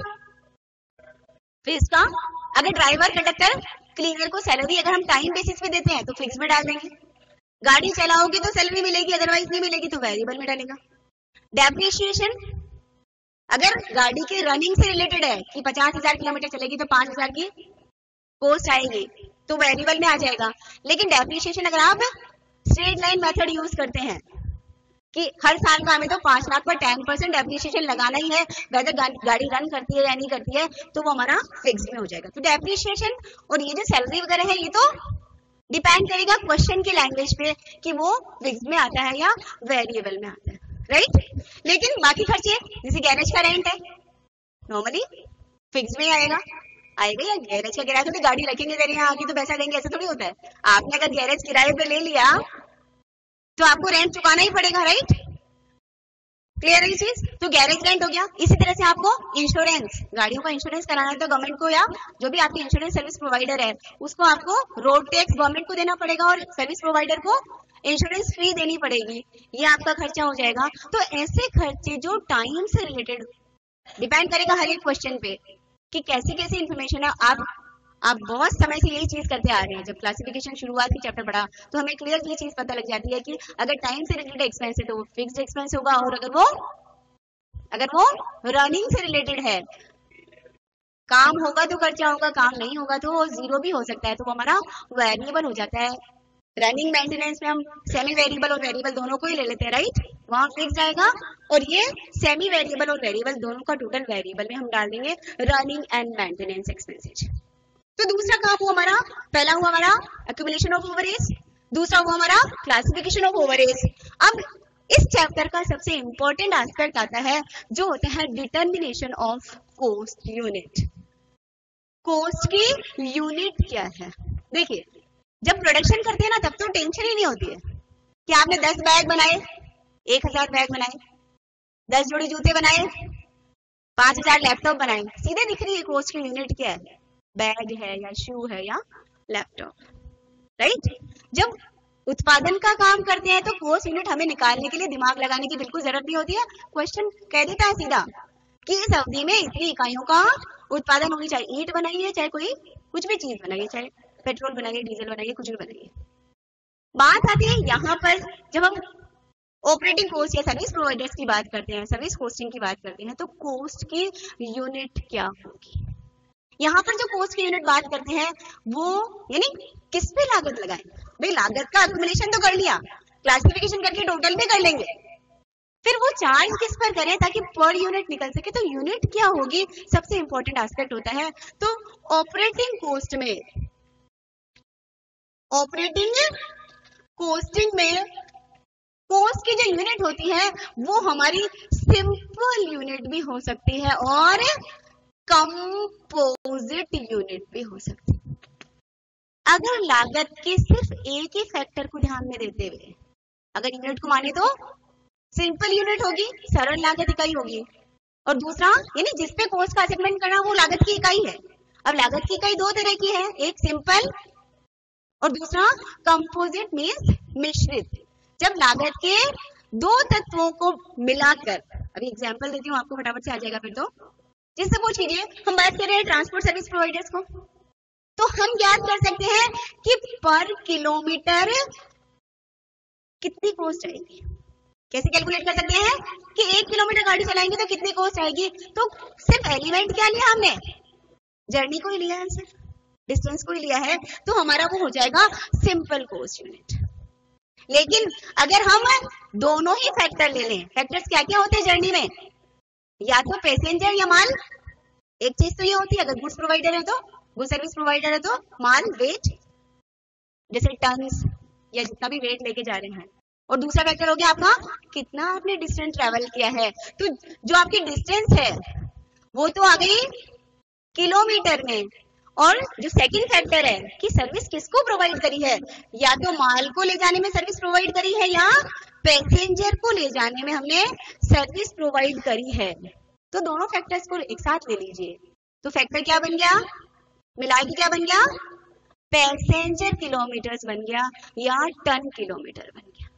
फिक्स का अगर ड्राइवर, कंडक्टर, क्लीनर को सैलरी अगर हम टाइम बेसिस पे देते हैं तो फिक्स में डाल देंगे। गाड़ी चलाओगे तो सैलरी मिलेगी, अदरवाइज नहीं मिलेगी तो वेरिएबल में डालेगा। डेप्रिसिएशन अगर गाड़ी के रनिंग से रिलेटेड है कि 50,000 किलोमीटर चलेगी तो 5,000 की कॉस्ट आएगी तो वेरिएबल में आ जाएगा। लेकिन डेप्रिसिएशन अगर आप स्ट्रेट लाइन मेथड यूज करते हैं कि हर साल का हमें तो 5 लाख पर 10% डेप्रिसिएशन लगाना ही है, वेदर गाड़ी रन करती है या नहीं करती है, तो वो हमारा फिक्स में हो जाएगा। तो डेप्रिसिएशन और ये जो सैलरी वगैरह है ये तो डिपेंड करेगा क्वेश्चन की लैंग्वेज पे कि वो फिक्स में आता है या वेरिएबल में आता है, राइट। लेकिन बाकी खर्चे जैसे गैरेज का रेंट है नॉर्मली फिक्स में आएगा या गैरेज का किराया थोड़ी गाड़ी रखेंगे तेरे यहाँ आके तो पैसा देंगे, ऐसा थोड़ी होता है। आपने अगर गैरेज किराए पे ले लिया तो आपको रेंट चुकाना ही पड़ेगा, राइट। क्लियर है ये चीज? तो गैरेज रेंट हो गया। इसी तरह से आपको इंश्योरेंस, गाड़ियों का इंश्योरेंस कराना है तो गवर्नमेंट को या जो भी आपकी इंश्योरेंस सर्विस प्रोवाइडर है उसको आपको रोड टैक्स गवर्नमेंट को देना पड़ेगा और सर्विस प्रोवाइडर को इंश्योरेंस फी देनी पड़ेगी, ये आपका खर्चा हो जाएगा। तो ऐसे खर्चे जो टाइम से रिलेटेड डिपेंड करेगा हर एक क्वेश्चन पे कि कैसी कैसी इंफॉर्मेशन है। आप बहुत समय से यही चीज करते आ रहे हैं। जब क्लासिफिकेशन शुरुआत की चैप्टर पढ़ा तो हमें क्लियर ये चीज पता लग जाती है कि अगर टाइम से रिलेटेड एक्सपेंस है तो वो फिक्स्ड एक्सपेंस होगा, और अगर वो रनिंग से रिलेटेड है, काम होगा तो खर्चा होगा, काम नहीं होगा तो जीरो भी हो सकता है, तो वो हमारा वेरिएबल हो जाता है। रनिंग मेंटेनेंस में हम सेमी वेरिएबल और वेरिएबल दोनों को ही ले लेते हैं, राइट? वहां फिक्स आएगा और ये सेमी वेरिएबल और वेरिएबल दोनों का टोटल वेरिएबल में हम डाल देंगे रनिंग एंड मेंटेनेंस एक्सपेंसेस। तो दूसरा काम हुआ हमारा, पहला हुआ हमारा एक्यूमुलेशन ऑफ ओवरहेड्स, दूसरा हुआ हमारा क्लासिफिकेशन ऑफ ओवरहेड्स। अब इस चैप्टर का सबसे इंपॉर्टेंट एस्पेक्ट आता है जो होता है determination of cost unit. Cost की यूनिट क्या है? देखिए, जब प्रोडक्शन करते हैं ना तब तो टेंशन ही नहीं होती है कि आपने 10 बैग बनाए, 1000 बैग बनाए, 10 जोड़ी जूते बनाए, 5000 लैपटॉप बनाए, सीधे दिख रही है कॉस्ट की यूनिट क्या है, बैग है या शू है या लैपटॉप, राइट? जब उत्पादन का काम करते हैं तो कॉस्ट यूनिट हमें निकालने के लिए दिमाग लगाने की बिल्कुल जरूरत नहीं होती है। क्वेश्चन कह देता है सीधा कि इस अवधि में इतनी इकाइयों का उत्पादन होनी चाहिए। ईंट बनाइए, चाहे कोई कुछ भी चीज बनाइए, चाहे पेट्रोल बनाइए, डीजल बनाइए, कुछ भी बनाइए। बात आती है यहाँ पर जब हम ऑपरेटिंग कॉस्ट या सर्विस प्रोवाइडर्स की बात करते हैं, सर्विस कॉस्टिंग की बात करते हैं, तो कॉस्ट की यूनिट क्या होगी? यहाँ पर जो कॉस्ट की यूनिट बात करते हैं वो यानी किस पे लागत लगाएं? भाई लागत का एक्युमुलेशन तो कर लिया, क्लासिफिकेशन करके टोटल भी कर लेंगे, फिर वो चार्ज किस पर करें ताकि पर यूनिट निकल सके? तो यूनिट क्या होगी सबसे इंपॉर्टेंट एस्पेक्ट होता है। तो ऑपरेटिंग कॉस्ट में, ऑपरेटिंग कॉस्टिंग में कॉस्ट की जो यूनिट होती है वो हमारी सिंपल यूनिट भी हो सकती है और कंपोजिट यूनिट भी हो सकती है। अगर लागत के सिर्फ एक ही फैक्टर को ध्यान में देते हुए अगर यूनिट को माने तो सिंपल यूनिट होगी, सरल लागत इकाई होगी, और दूसरा यानी जिसपे कॉस्ट का असेसमेंट करना वो लागत की इकाई है। अब लागत की इकाई दो तरह की है, एक सिंपल और दूसरा कंपोजिट मींस मिश्रित। जब लागत के दो तत्वों को मिलाकर, अभी एग्जांपल देती हूँ आपको, फटाफट से आ जाएगा फिर तो। जिससे पूछ लीजिए, हम बात कर रहे हैं ट्रांसपोर्ट सर्विस प्रोवाइडर्स को, तो हम ज्ञात कर सकते हैं कि पर किलोमीटर कितनी कॉस्ट आएगी। कैसे कैलकुलेट कर सकते हैं कि 1 किलोमीटर गाड़ी चलाएंगे तो कितनी कॉस्ट आएगी? तो सिर्फ एलिमेंट क्या लिया हमने? जर्नी को ही लिया है, सिर्फ डिस्टेंस को ही लिया है, तो हमारा वो हो जाएगा सिंपल कॉस्ट यूनिट। लेकिन अगर हम दोनों ही फैक्टर ले लें, फैक्टर्स क्या क्या होते हैं जर्नी में? या तो पैसेंजर या माल। एक चीज तो ये होती है, अगर गुड्स प्रोवाइडर है तो, गुड सर्विस प्रोवाइडर है तो माल वेट, जैसे टन्स या जितना भी वेट लेके जा रहे हैं, और दूसरा फैक्टर हो गया आपका कितना आपने डिस्टेंस ट्रेवल किया है। तो जो आपकी डिस्टेंस है वो तो आ गई किलोमीटर में, और जो सेकंड फैक्टर है कि सर्विस किसको प्रोवाइड करी है, या तो माल को ले जाने में सर्विस प्रोवाइड करी है या पैसेंजर को ले जाने में हमने सर्विस प्रोवाइड करी है। तो दोनों फैक्टर्स को एक साथ ले लीजिए, तो फैक्टर क्या बन गया, मिला के क्या बन गया, पैसेंजर किलोमीटर्स बन गया या टन किलोमीटर बन गया।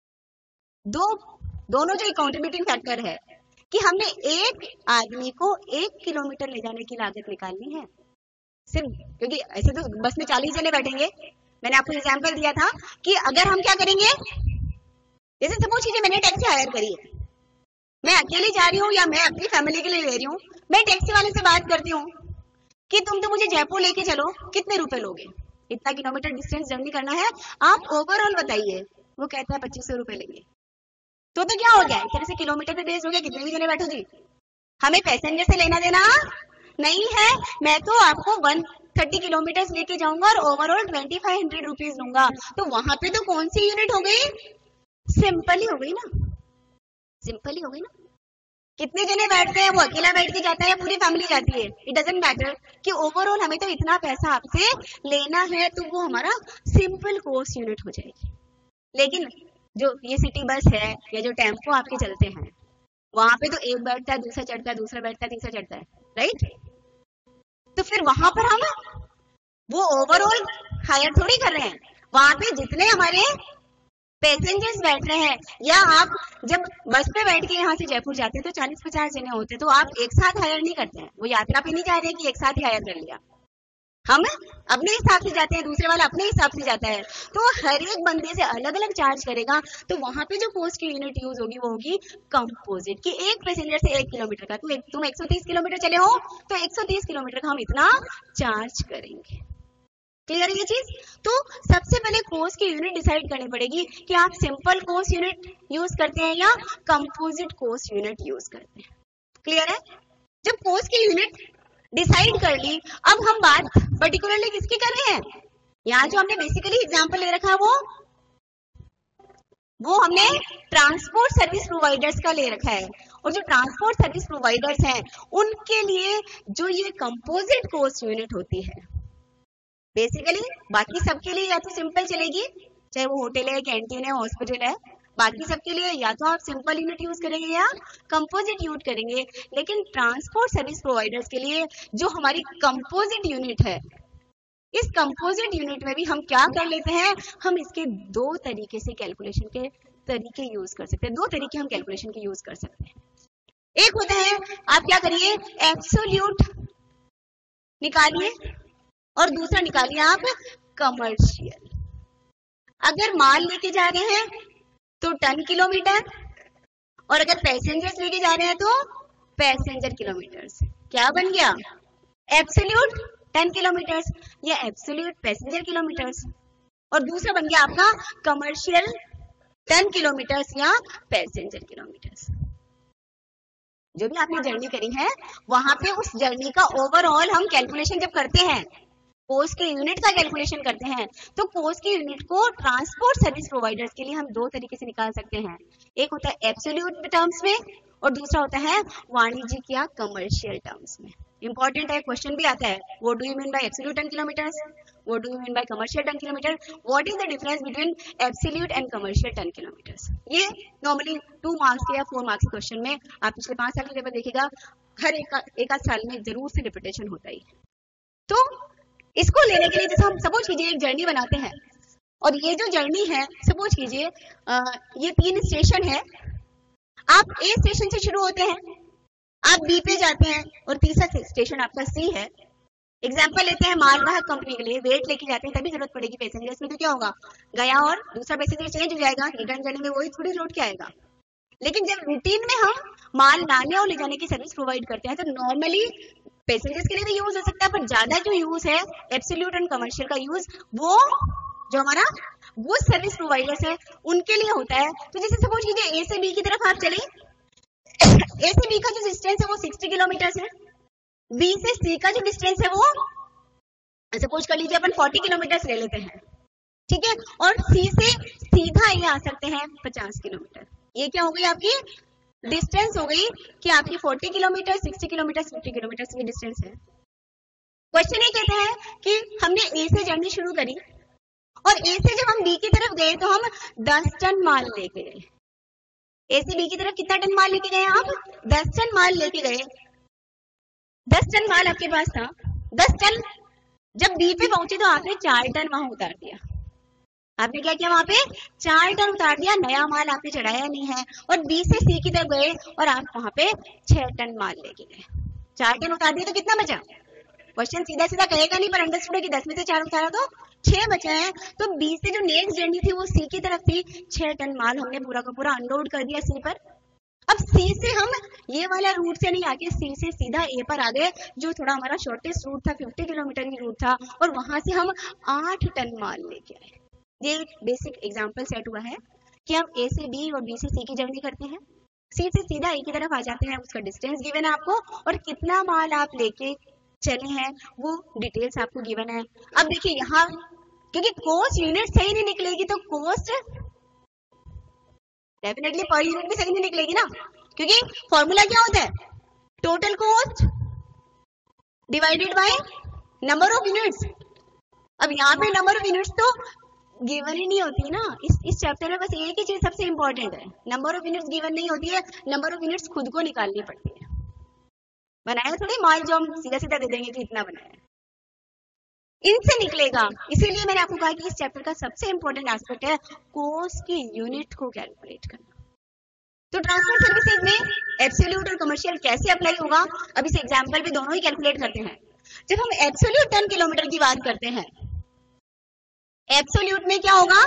दोनों जो काउंटिबिलिटी फैक्टर है कि हमने एक आदमी को 1 किलोमीटर ले जाने की लागत निकालनी है, सिर्फ क्योंकि ऐसे तो बस में 40 जने बैठेंगे। मैंने आपको एग्जांपल दिया था कि अगर हम क्या करेंगे, जैसे सपोज कीजिए मैंने टैक्सी हायर करी है, मैं अकेली जा रही हूँ या मैं अपनी फैमिली के लिए ले रही हूँ, मैं टैक्सी वाले से बात करती हूँ कि तुम तो मुझे जयपुर लेके चलो, कितने रुपए लोगे? इतना किलोमीटर डिस्टेंस जर्नी करना है, आप ओवरऑल बताइए। वो कहता है 2500 रुपए लेंगे। तो क्या हो गया, एक तरह से किलोमीटर पे बेस हो गया, कितने भी जने बैठो जी, हमें पैसेंजर से लेना देना नहीं है। मैं तो आपको 130 किलोमीटर लेके जाऊंगा और ओवरऑल 2500 रुपीज लूंगा। तो वहां पे तो कौन सी यूनिट हो गई, सिंपल ही हो गई ना, सिंपल ही हो गई ना। कितने जने बैठते हैं, वो अकेला बैठ के जाता है या पूरी फैमिली जाती है, इट डजंट मैटर, कि ओवरऑल हमें तो इतना पैसा आपसे लेना है, तो वो हमारा सिंपल कॉस्ट यूनिट हो जाएगी। लेकिन जो ये सिटी बस है या जो टेम्पो आपके चलते हैं, वहां पे तो एक बैठता है, दूसरा चढ़ता है, दूसरा बैठता है, तीसरा चढ़ता है, राइट? तो फिर वहां पर हम वो ओवरऑल हायर थोड़ी कर रहे हैं, वहां पे जितने हमारे पैसेंजर्स बैठ रहे हैं, या आप जब बस पे बैठ के यहाँ से जयपुर जाते हैं तो 40-50 जने होते हैं, तो आप एक साथ हायर नहीं करते हैं, वो यात्रा पे नहीं जा रहे हैं कि एक साथ ही हायर कर लिया, हम अपने हिसाब से जाते हैं, दूसरे वाला अपने हिसाब से जाता है, तो हर एक बंदे से अलग अलग चार्ज करेगा। तो वहां पे जो कोस्ट की यूनिट यूज होगी वो होगी कंपोजिट, कि एक पैसेंजर से 1 किलोमीटर का, तुम 130 किलोमीटर चले हो तो 130 किलोमीटर का हम इतना चार्ज करेंगे। क्लियर है ये चीज? तो सबसे पहले कोस्ट की यूनिट डिसाइड करनी पड़ेगी कि आप सिंपल कोस्ट यूनिट यूज करते हैं या कंपोजिट कोस्ट यूनिट यूज करते हैं। क्लियर है? जब कोस्ट की यूनिट डिसाइड कर ली, अब हम बात पर्टिकुलरली किसकी कर रहे हैं? यहाँ जो हमने बेसिकली एग्जांपल ले रखा है वो हमने ट्रांसपोर्ट सर्विस प्रोवाइडर्स का ले रखा है, और जो ट्रांसपोर्ट सर्विस प्रोवाइडर्स हैं उनके लिए जो ये कंपोजिट कोस्ट यूनिट होती है, बेसिकली बाकी सबके लिए या तो सिंपल चलेगी, चाहे वो होटल है, कैंटीन है, हॉस्पिटल है, बाकी सबके लिए या तो आप सिंपल यूनिट यूज करेंगे या कंपोजिट यूज करेंगे। लेकिन ट्रांसपोर्ट सर्विस प्रोवाइडर्स के लिए जो हमारी कंपोजिट यूनिट है, इस कंपोजिट यूनिट में भी हम क्या कर लेते हैं, हम इसके दो तरीके से कैलकुलेशन के तरीके यूज कर सकते हैं, दो तरीके हम कैलकुलेशन के यूज कर सकते हैं। एक होता है, आप क्या करिए, एब्सोल्यूट निकालिए, और दूसरा निकालिए आप कमर्शियल। अगर माल लेके जा रहे हैं तो टन किलोमीटर, और अगर पैसेंजर्स लेके जा रहे हैं तो पैसेंजर किलोमीटर्स। क्या बन गया? एब्सोल्यूट टन किलोमीटर्स या एब्सोल्यूट पैसेंजर किलोमीटर्स, और दूसरा बन गया आपका कमर्शियल टन किलोमीटर्स या पैसेंजर किलोमीटर्स। जो भी आपने जर्नी करी है वहां पे उस जर्नी का ओवरऑल हम कैलकुलेशन जब करते हैं, कोस्ट के यूनिट का कैलकुलेशन करते हैं, तो कोस्ट की यूनिट को ट्रांसपोर्ट सर्विस प्रोवाइडर्स के लिए हम दो तरीके से निकाल सकते हैं। एक होता है एब्सोल्यूट टर्म्स में, और दूसरा होता है वाणिज्यिक या कमर्शियल टर्म्स में। इंपॉर्टेंट है, क्वेश्चन भी आता है, what do you mean by absolute ton kilometres, what do you mean by commercial ton kilometre, what is the difference between absolute and commercial ton kilometres. ये नॉर्मली 2 मार्क्स के या 4 marks के question में आप पिछले 5 साल के पेपर देखिएगा, हर एक आध साल में जरूर से रिपीटेशन होता ही। तो इसको लेने के लिए जैसे हम सपोज कीजिए एक जर्नी बनाते हैं, और ये जो जर्नी है सपोज कीजिए ये 3 स्टेशन है, आप ए स्टेशन से शुरू होते हैं, आप बी पे जाते हैं, और तीसरा स्टेशन आपका सी है। एग्जाम्पल लेते हैं मालवाहक कंपनी के लिए, वेट लेके जाते हैं तभी जरूरत पड़ेगी पैसेंजर्स में, तो क्या होगा, गया और दूसरा पैसेंजर चेंज हो जाएगा, रिटर्न करने में वही थोड़ी रोड के आएगा। लेकिन जब रूटीन में हम माल लाने और ले जाने की सर्विस प्रोवाइड करते हैं तो नॉर्मली पैसेंजर्स के लिए भी यूज हो सकता है, पर ज्यादा जो यूज है एब्सोल्यूट एंड कमर्शियल का यूज वो जो हमारा वो सर्विस प्रोवाइडर्स है उनके लिए होता है। तो जैसे सपोज कीजिए ए से बी की तरफ आप चले, ए से बी का जो डिस्टेंस है वो 60 किलोमीटर है, बी से सी का जो डिस्टेंस है वो सपोज कर लीजिए अपन 40 किलोमीटर ले लेते हैं, ठीक है, और सी से सीधा ये आ सकते हैं 50 किलोमीटर। ये क्या हो गई आपकी डिस्टेंस हो गई कि आपकी 40 किलोमीटर, 60 किलोमीटर, 50 किलोमीटर की डिस्टेंस है। क्वेश्चन ये कहता है कि हमने ए से जर्नी शुरू करी, और ए से जब हम बी की तरफ गए तो हम 10 टन माल लेके गए। ए से बी की तरफ कितना टन माल लेके गए आप? 10 टन माल लेके गए। 10 टन माल आपके पास था, 10 टन जब बी पे पहुंचे तो आपने 4 टन वहां उतार दिया। आपने क्या किया, वहां पे 4 टन उतार दिया, नया माल आपने चढ़ाया नहीं है, और बी से सी की तरफ गए और आप वहां पे 6 टन माल लेके गए। 4 टन उतार दिया तो कितना बचा? क्वेश्चन सीधा सीधा कहेगा नहीं, पर अंडरस्टूड है कि 10 में से 4 उतारा तो 6 बचा है। तो बी से जो नेक्स्ट जर्नी थी वो सी की तरफ थी, 6 टन माल हमने पूरा का पूरा अनलोड कर दिया सी पर। अब सी से हम ये वाला रूट से नहीं आके सी से सीधा ए पर आ गए, जो थोड़ा हमारा शॉर्टेस्ट रूट था, 50 किलोमीटर की रूट था, और वहां से हम 8 टन माल लेके आए। ये बेसिक एग्जांपल सेट हुआ है कि हम ए से बी और बी से सी की जर्नी करते हैं, सी से सीधा ए की तरफ आ जाते हैं, उसका डिस्टेंस गिवन है आपको, और कितना माल आप लेके चले हैं वो डिटेल्स आपको गिवन है। अब देखिए यहाँ क्योंकि कोस्ट यूनिट सही नहीं निकलेगी तो कोस्ट डेफिनेटली पर यूनिट भी सही नहीं निकलेगी ना, क्योंकि फॉर्मूला क्या होता है, total cost divided by number of units. अब यहाँ पे नंबर ऑफ यूनिट्स तो गिवन ही नहीं होती ना। इस चैप्टर में बस एक ही चीज सबसे इंपॉर्टेंट है, नंबर ऑफ यूनिट्स गिवन नहीं होती है, नंबर ऑफ यूनिट्स खुद को निकालनी पड़ती है। बनाया थोड़ी माल जो हम सीधा सीधा दे देंगे कि इतना बनाया, इनसे निकलेगा। इसीलिए मैंने आपको कहा कि इस चैप्टर का सबसे इंपॉर्टेंट एस्पेक्ट है कॉस्ट की यूनिट को कैलकुलेट करना। तो ट्रांसपोर्ट सर्विसेज में एब्सोल्यूट और कमर्शियल कैसे अप्लाई होगा, अब इस एग्जांपल पे दोनों ही कैलकुलेट करते हैं। जब हम एब्सोल्यूट टन किलोमीटर की बात करते हैं, एब्सोल्यूट में क्या होगा,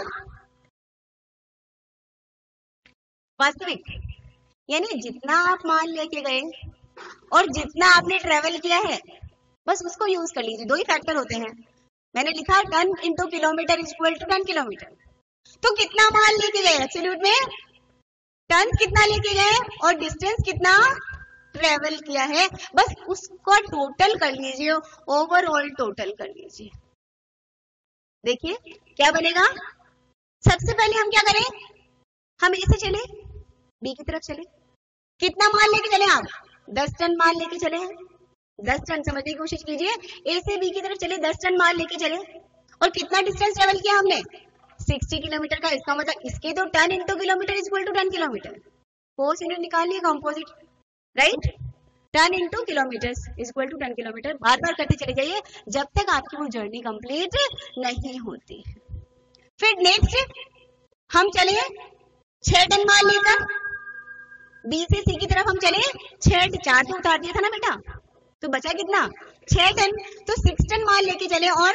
वास्तविक, यानी जितना आप माल लेके गए और जितना आपने ट्रेवल किया है बस उसको यूज कर लीजिए। दो ही फैक्टर होते हैं, मैंने लिखा ton into kilometre is equal to ton kilometre. तो कितना माल लेके गए एब्सोल्यूट में, टन कितना लेके गए और डिस्टेंस कितना ट्रेवल किया है, बस उसका टोटल कर लीजिए, ओवरऑल टोटल कर लीजिए। देखिए क्या बनेगा। सबसे पहले हम क्या करें, हम ए से चले बी की तरफ चले। कितना माल लेके चले आप, 10 टन माल लेके चले हैं, 10 टन समझने की कोशिश कीजिए। ए से बी की तरफ चले, 10 टन माल लेके चले और कितना डिस्टेंस ट्रेवल किया हमने, 60 किलोमीटर का। इसका मतलब इसके तो ton into kilometre is equal to ton kilometre. Cost unit निकालिए composite, right, ton into kilometre is equal to ton kilometre. बार बार करते चले जाइए जब तक आपकी वो जर्नी कंप्लीट नहीं होती। फिर नेक्स्ट हम चले 6 टन माल लेकर, बी से सी की तरफ हम चले, 6 4 तो उतार दिया था ना बेटा, तो बचा कितना 6 टन। तो 6 टन माल लेके चले और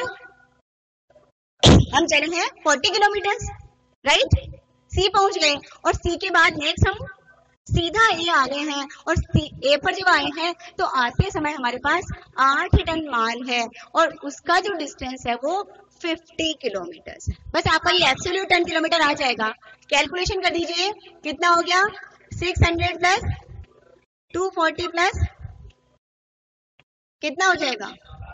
हम चले हैं 40 किलोमीटर, राइट। सी पहुंच गए और सी के बाद नेक्स्ट हम सीधा ए आ गए हैं और ए पर जब आए हैं तो आते समय हमारे पास 8 टन माल है और उसका जो डिस्टेंस है वो 50 किलोमीटर है। बस आपका ये एब्सोल्यूट टन किलोमीटर आ जाएगा। कैलकुलेशन कर दीजिए कितना हो गया, 600 प्लस 240 प्लस कितना हो जाएगा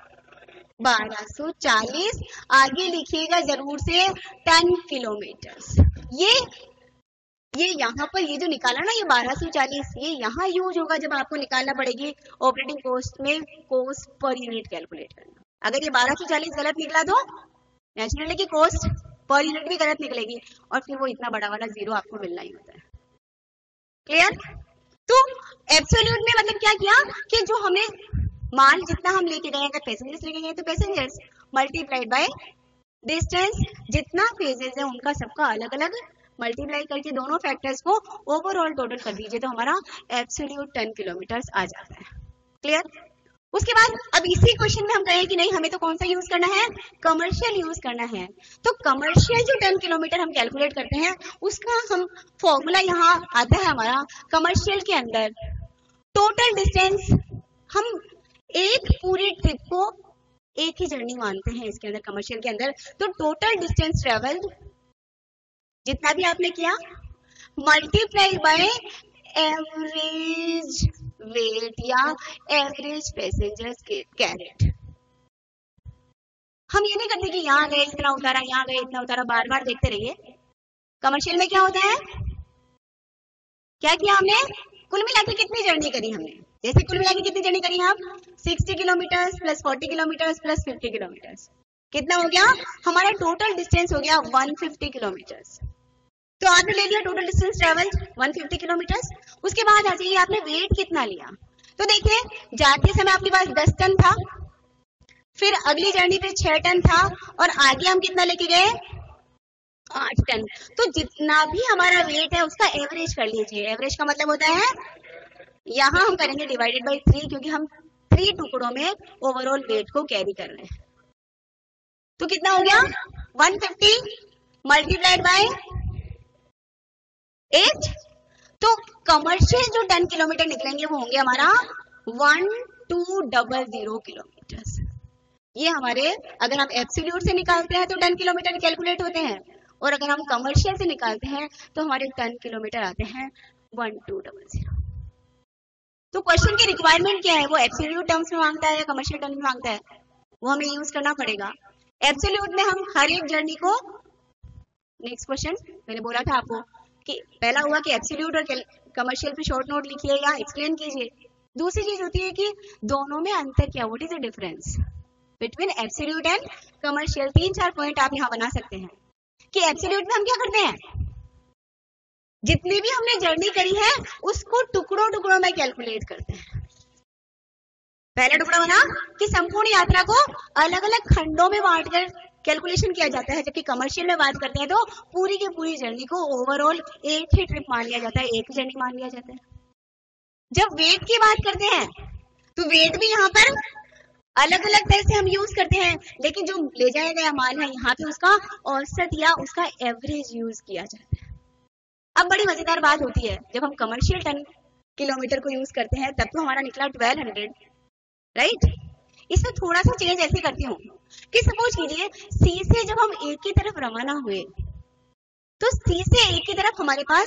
1240। आगे लिखिएगा जरूर से टन किलोमीटर। ये यहाँ पर ये जो निकाला ना ये 1240, ये यहाँ यूज होगा जब आपको निकालना पड़ेगी ऑपरेटिंग कॉस्ट में कॉस्ट पर यूनिट कैलकुलेट करना। अगर ये 1240 गलत निकला तो नेचुरली की कॉस्ट पर यूनिट भी गलत निकलेगी और फिर वो इतना बड़ा वाला जीरो आपको मिलना ही होता है। क्लियर। तो एब्सोल्यूट में मतलब क्या किया कि जो हमें माल जितना हम लेके गए, अगर पैसेंजर्स लेके गए तो पैसेंजर्स मल्टीप्लाइड बाय डिस्टेंस, जितना फेजेस है उनका सबका अलग अलग मल्टीप्लाई करके दोनों फैक्टर्स को ओवरऑल टोटल कर दीजिए तो हमारा एब्सोल्यूट टन किलोमीटर्स आ जाता है। क्लियर। उसके बाद अब इसी क्वेश्चन में हम कहें कि नहीं हमें तो कौन सा यूज करना है, कमर्शियल यूज करना है। तो कमर्शियल जो टन किलोमीटर हम कैलकुलेट करते हैं उसका हम फॉर्मूला यहाँ आता है हमारा। कमर्शियल के अंदर टोटल डिस्टेंस, हम एक पूरी ट्रिप को एक ही जर्नी मानते हैं इसके अंदर, कमर्शियल के अंदर। तो टोटल डिस्टेंस ट्रेवल्ड जितना भी आपने किया मल्टीप्लाई बाय एवरेज वेट या एवरेज पैसेंजर्स कैरेट। हम ये नहीं करते कि यहाँ गए इतना उतारा, यहाँ गए इतना उतारा, बार बार देखते रहिए। कमर्शियल में क्या होता है, क्या किया हमने, कुल मिला के कितनी जर्नी करी हमने, जैसे कुल मिला के कितनी जर्नी करी आप 60 kilometre plus 40 kilometre plus 50 kilometre, कितना हो गया हमारा टोटल डिस्टेंस हो गया 150 किलोमीटर। तो आपने ले लिया टोटल डिस्टेंस ट्रेवल 150 किलोमीटर। उसके बाद आ जाइए आपने वेट कितना लिया। तो देखिए जाते समय आपके पास 10 टन था, फिर अगली जर्नी पे 6 टन था और आगे हम कितना लेके गए 8 टन। तो जितना भी हमारा वेट है उसका एवरेज कर लीजिए। एवरेज का मतलब होता है यहाँ हम करेंगे डिवाइडेड बाई 3 क्योंकि हम 3 टुकड़ों में ओवरऑल वेट को कैरी कर रहे हैं। तो कितना हो गया 150 मल्टीप्लाइड बाय 8। तो कमर्शियल जो टन किलोमीटर निकलेंगे वो होंगे हमारा 1200 किलोमीटर। ये हमारे अगर हम एब्सोल्यूट से निकालते हैं तो टन किलोमीटर कैलकुलेट होते हैं और अगर हम कमर्शियल से निकालते हैं तो हमारे टन किलोमीटर आते हैं 1200। तो क्वेश्चन की रिक्वायरमेंट क्या है, वो एब्सोल्यूट टर्म्स में मांगता है या कमर्शियल टर्म में मांगता है, वो हमें यूज करना पड़ेगा। एब्सोल्यूट में हम हर एक जर्नी को, नेक्स्ट क्वेश्चन मैंने बोला था आपको कि पहला हुआ कि एब्सोल्यूट और कमर्शियल पे शॉर्ट नोट लिखिए या एक्सप्लेन कीजिए। दूसरी चीज होती है कि दोनों में अंतर क्या, what is the difference between absolute and commercial. 3-4 point आप यहाँ बना सकते हैं। कि एब्सोल्यूट में हम क्या करते हैं, जितनी भी हमने जर्नी करी है उसको टुकड़ों टुकड़ों में कैलकुलेट करते हैं। पहला टुकड़ा बना कि संपूर्ण यात्रा को अलग अलग खंडों में बांटकर कैलकुलेशन किया जाता है, जबकि कमर्शियल में बात करते हैं तो पूरी की पूरी जर्नी को ओवरऑल एक ही ट्रिप मान लिया जाता है, एक जर्नी मान लिया जाता है। जब वेट की बात करते हैं तो वेट भी यहाँ पर अलग अलग तरह से हम यूज करते हैं, लेकिन जो ले जाया गया माल है यहाँ पे उसका औसत या उसका एवरेज यूज किया जाता है। अब बड़ी मजेदार बात होती है, जब हम कमर्शियल टन किलोमीटर को यूज करते हैं तब तो हमारा निकला 1200, राइट। इसमें थोड़ा सा चेंज ऐसे करती हूँ कि सपोज कीजिए सी से जब हम ए की तरफ रवाना हुए तो सी से ए की तरफ हमारे पास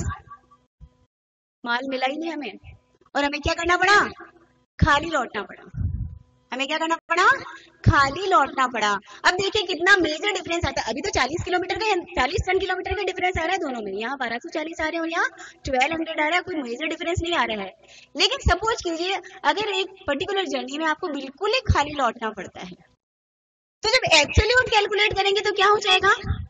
माल मिला ही नहीं हमें, और हमें क्या करना पड़ा, खाली लौटना पड़ा। हमें क्या करना पड़ा, खाली लौटना पड़ा। अब देखिए कितना मेजर डिफरेंस आता है। अभी तो 40 किलोमीटर का 40 टन किलोमीटर का डिफरेंस आ रहा है दोनों में, यहाँ 1240 आ रहे हैं और यहाँ 1200 आ रहा है, कोई मेजर डिफरेंस नहीं आ रहा है। लेकिन सपोज कीजिए अगर एक पर्टिकुलर जर्नी में आपको बिल्कुल ही खाली लौटना पड़ता है, तो जब एब्सोल्यूट कैलकुलेट करेंगे तो क्या हो जाएगा,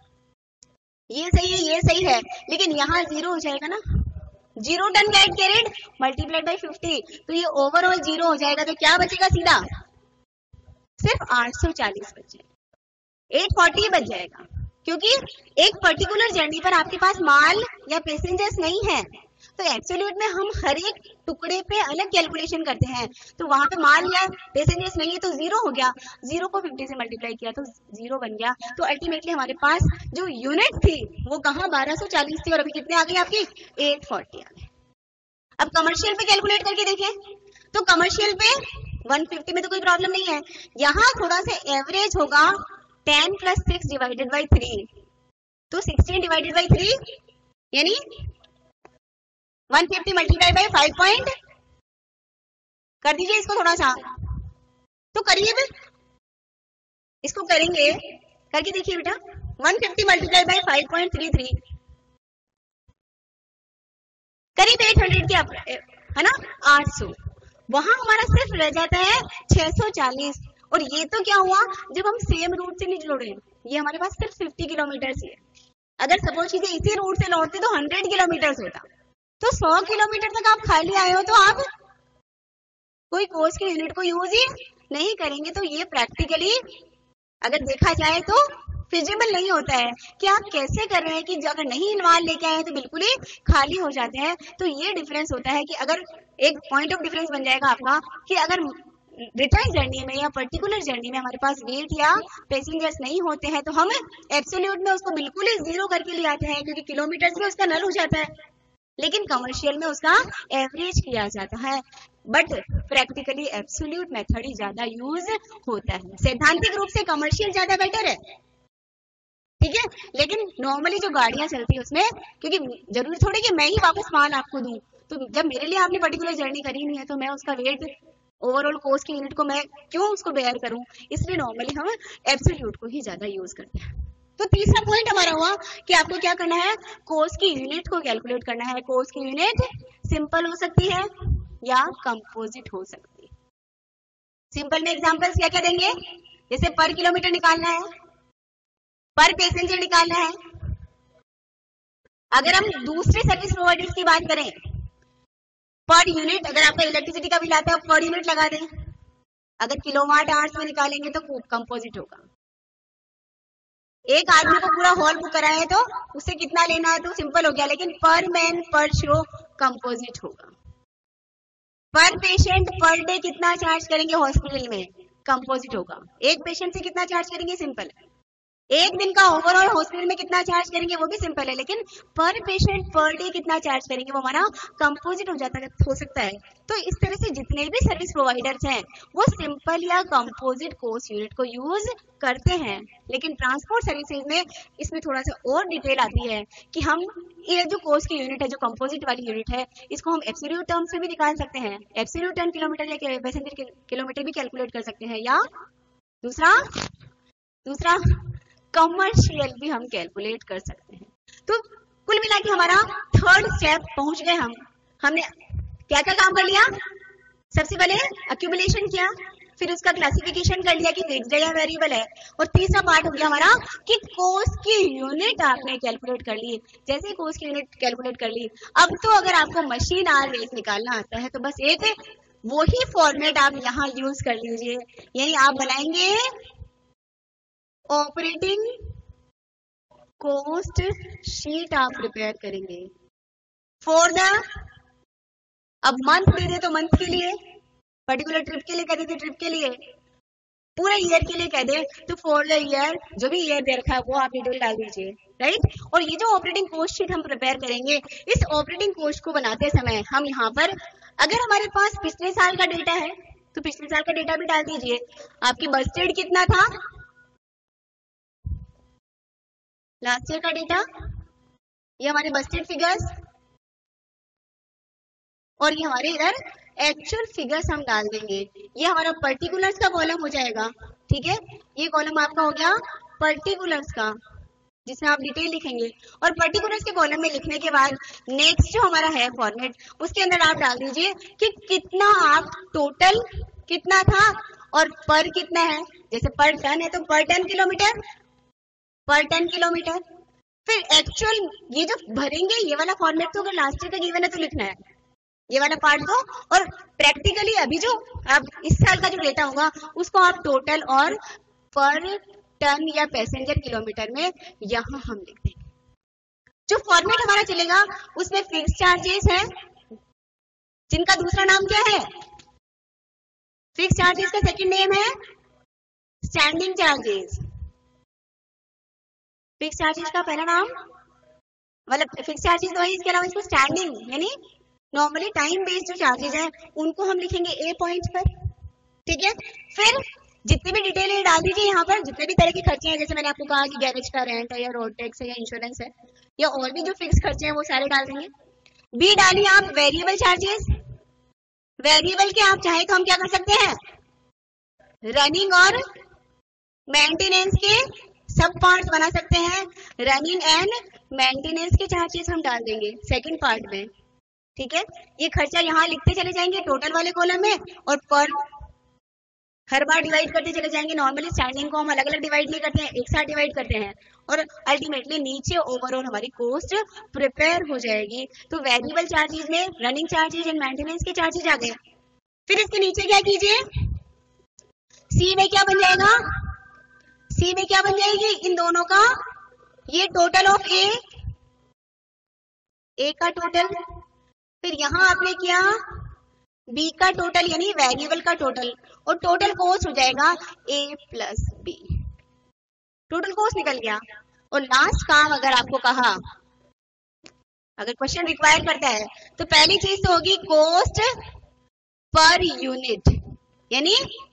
ये सही है ये सही है, लेकिन यहाँ 0 हो जाएगा ना, 0 ton get carried multiplied by 50, तो ये ओवरऑल 0 हो जाएगा। तो क्या बचेगा, सीधा सिर्फ 840 बच जाएगा, 840 बच जाएगा, क्योंकि एक पर्टिकुलर जर्नी पर आपके पास माल या पैसेंजर्स नहीं है। तो एब्सोल्यूट में हम हर एक टुकड़े पे अलग कैलकुलेशन करते हैं, तो वहां पे माल या पैसेंजर्स नहीं है तो 0 हो गया, 0 को 50 से मल्टीप्लाई किया तो 0 बन गया। तो अल्टीमेटली हमारे पास जो यूनिट थी वो कहाँ 1240 थी और अभी कितने आ गई आपकी 840 आ गई। अब कमर्शियल पे कैलकुलेट करके देखें तो कमर्शियल पे 150 में तो कोई प्रॉब्लम नहीं है, यहाँ थोड़ा सा एवरेज होगा 10 + 6 डिवाइडेड बाई 3, तो 16 डिवाइडेड बाई 3 यानी 150 मल्टीप्लाई बाई 5 पॉइंट कर दीजिए इसको थोड़ा सा, तो करिए फिर इसको करेंगे, करके देखिए बेटा 150 मल्टीप्लाई बाई 5.33 करीब 800 के है ना, 800। वहां हमारा सिर्फ रह जाता है 640। और ये तो क्या हुआ जब हम सेम रूट से नहीं जुड़े, ये हमारे पास सिर्फ 50 किलोमीटर ही है। अगर सपोज कीजिए इसी रूट से लौटते तो 100 किलोमीटर होता, तो 100 किलोमीटर तक आप खाली आए हो तो आप कोई कोस की यूनिट को यूज ही नहीं करेंगे। तो ये प्रैक्टिकली अगर देखा जाए तो फिजिबल नहीं होता है कि आप कैसे कर रहे हैं कि अगर नहीं माल लेके आए हैं तो बिल्कुल ही खाली हो जाते हैं। तो ये डिफरेंस होता है कि अगर एक पॉइंट ऑफ डिफरेंस बन जाएगा आपका कि अगर रिटर्न जर्नी में या पर्टिकुलर जर्नी में हमारे पास वेट या पैसेंजर्स नहीं होते हैं तो हम एब्सोल्यूट में उसको बिल्कुल ही 0 करके ले आते हैं, क्योंकि किलोमीटर्स में उसका नल हो जाता है, लेकिन कमर्शियल में उसका एवरेज किया जाता है। बट प्रैक्टिकली एब्सोल्यूट मेथड ही ज्यादा यूज होता है। सैद्धांतिक रूप से कमर्शियल ज्यादा बेटर है, ठीक है, लेकिन नॉर्मली जो गाड़ियां चलती है उसमें, क्योंकि जरूरी थोड़ी कि मैं ही वापस माल आपको दूं, तो जब मेरे लिए आपने पर्टिकुलर जर्नी करी नहीं है तो मैं उसका वेट ओवरऑल कॉस्ट की यूनिट को मैं क्यों उसको बेयर करूं, इसलिए नॉर्मली हम एब्सोल्यूट को ही ज्यादा यूज करते हैं। तो तीसरा पॉइंट हमारा हुआ कि आपको क्या करना है, कॉस्ट की यूनिट को कैलकुलेट करना है। कॉस्ट की यूनिट सिंपल हो सकती है या कंपोजिट हो सकती है। सिंपल में एग्जांपल्स क्या क्या देंगे, जैसे पर किलोमीटर निकालना है, पर पैसेंजर निकालना है। अगर हम दूसरे सर्विस प्रोवाइडर्स की बात करें, पर यूनिट, अगर आपका इलेक्ट्रिसिटी का बिल आता है पर यूनिट लगा दें। अगर किलोवाट आवर्स में निकालेंगे तो कंपोजिट होगा। एक आदमी को पूरा हॉल बुक कराए तो उससे कितना लेना है तो सिंपल हो गया, लेकिन पर मैन पर शो कंपोजिट होगा। पर पेशेंट पर डे कितना चार्ज करेंगे हॉस्पिटल में, कंपोजिट होगा। एक पेशेंट से कितना चार्ज करेंगे, सिंपल है। एक दिन का ओवरऑल हॉस्पिटल में कितना चार्ज करेंगे वो भी सिंपल है, लेकिन पर पेशेंट पर डे कितना चार्ज करेंगे वो हमारा कंपोजिट हो सकता है। तो इस तरह से जितने भी सर्विस प्रोवाइडर्स हैं वो सिंपल या कंपोजिट कॉस्ट यूनिट को यूज करते हैं। लेकिन ट्रांसपोर्ट सर्विसेज में इसमें थोड़ा सा और डिटेल आती है कि हम ये जो कॉस्ट की यूनिट है, जो कंपोजिट वाली यूनिट है, इसको हम एब्सोल्यूट टर्म्स में भी निकाल सकते हैं। एब्सोल्यूट टन किलोमीटर या पैसेंजर किलोमीटर भी कैलकुलेट कर सकते हैं, या दूसरा कमर्शियल भी हम कैलकुलेट कर सकते हैं। तो कुल मिला के हमारा थर्ड स्टेप पहुंच गए हमने क्या क्या काम कर लिया। सबसे पहले एक्यूमुलेशन किया, फिर उसका क्लासिफिकेशन कर लिया कि फिक्स्ड है या वेरिएबल है, और तीसरा पार्ट हो गया हमारा कि कॉस्ट की यूनिट आपने कैलकुलेट कर ली। जैसे ही कॉस्ट की यूनिट कैलकुलेट कर ली, अब तो अगर आपको मशीन आवर रेट निकालना आता है तो बस एक वही फॉर्मेट आप यहाँ यूज कर लीजिए, यानी आप बनाएंगे ऑपरेटिंग कॉस्ट शीट आप प्रिपेयर करेंगे फॉर द, अब मंथ दे दे तो मंथ के लिए, पर्टिकुलर ट्रिप के लिए कह दे ट्रिप के लिए, पूरे ईयर के लिए कह दे तो फॉर द ईयर, जो भी ईयर दे रखा है वो आप डिटेल डाल दीजिए, राइट। और ये जो ऑपरेटिंग कॉस्ट शीट हम प्रिपेयर करेंगे, इस ऑपरेटिंग कॉस्ट को बनाते समय हम यहाँ पर अगर हमारे पास पिछले साल का डेटा है तो पिछले साल का डेटा भी डाल दीजिए। आपकी बजटेड कितना था, लास्ट ईयर का डेटा, ये हमारे बजटेड फिगर्स, और ये हमारे इधर एक्चुअल फिगर्स हम डाल देंगे। ये हमारा पर्टिकुलर्स का कॉलम हो जाएगा, ठीक है। ये कॉलम आपका हो गया पर्टिकुलर्स का, जिसमें आप डिटेल लिखेंगे, और पर्टिकुलर्स के कॉलम में लिखने के बाद नेक्स्ट जो हमारा है फॉर्मेट, उसके अंदर आप डाल दीजिए कि कितना आप टोटल कितना था और पर कितना है। जैसे पर टन है तो per ton kilometre, per ton kilometre. फिर एक्चुअल ये जो भरेंगे ये वाला फॉर्मेट तो अगर लास्ट ईयर का गिवन है तो लिखना है ये वाला पार्ट को, और प्रैक्टिकली अभी जो अब इस साल का जो डेटा होगा उसको आप टोटल और पर टन या पैसेंजर किलोमीटर में यहाँ हम लिख देंगे। जो फॉर्मेट हमारा चलेगा उसमें फिक्स चार्जेस है, जिनका दूसरा नाम क्या है, फिक्स चार्जेस का सेकंड नेम है स्टैंडिंग चार्जेस। फिक्स चार्जेस का पहला नाम, मतलब फिक्स चार्जेस तो है, इसके अलावा इसको स्टैंडिंग यानी नॉर्मली टाइम बेस्ड जो चार्जेस है उनको हम लिखेंगे ए पॉइंट पर, ठीक है। फिर जितनी भी डिटेल है डाल दीजिए यहाँ पर, जितने भी तरह के खर्चे हैं, जैसे मैंने आपको कहा कि गैरेज का रेंट है या रोड टैक्स है या इंश्योरेंस है या और भी जो फिक्स खर्चे हैं वो सारे डाल देंगे। बी डालिए आप वेरिएबल चार्जेस। वेरिएबल के आप चाहे तो हम क्या कर सकते हैं, रनिंग और मेंटेनेंस के सब पार्ट्स बना सकते हैं। रनिंग एंड मेंटेनेंस के चार्जेस हम डाल देंगे सेकंड पार्ट में, ठीक है। ये खर्चा यहाँ लिखते चले जाएंगे टोटल वाले कॉलम में, और पर हर बार डिवाइड करते चले जाएंगे। नॉर्मली स्टैंडिंग को हम अलग अलग डिवाइड नहीं करते हैं, एक साथ डिवाइड करते हैं, और अल्टीमेटली नीचे ओवरऑल हमारी कॉस्ट प्रिपेयर हो जाएगी। तो वेरिएबल चार्जेस में रनिंग चार्जेस एंड मेंटेनेंस के चार्जेस आ गए। फिर इसके नीचे क्या कीजिए, सी में क्या बन जाएगा, सी में क्या बन जाएगी, इन दोनों का ये टोटल ऑफ ए का टोटल, फिर यहां आपने किया बी का टोटल यानी वेरिएबल का टोटल, और टोटल कॉस्ट हो जाएगा A plus B, total cost निकल गया। और लास्ट काम अगर आपको कहा, अगर क्वेश्चन रिक्वायर करता है तो पहली चीज तो होगी कॉस्ट पर यूनिट, यानी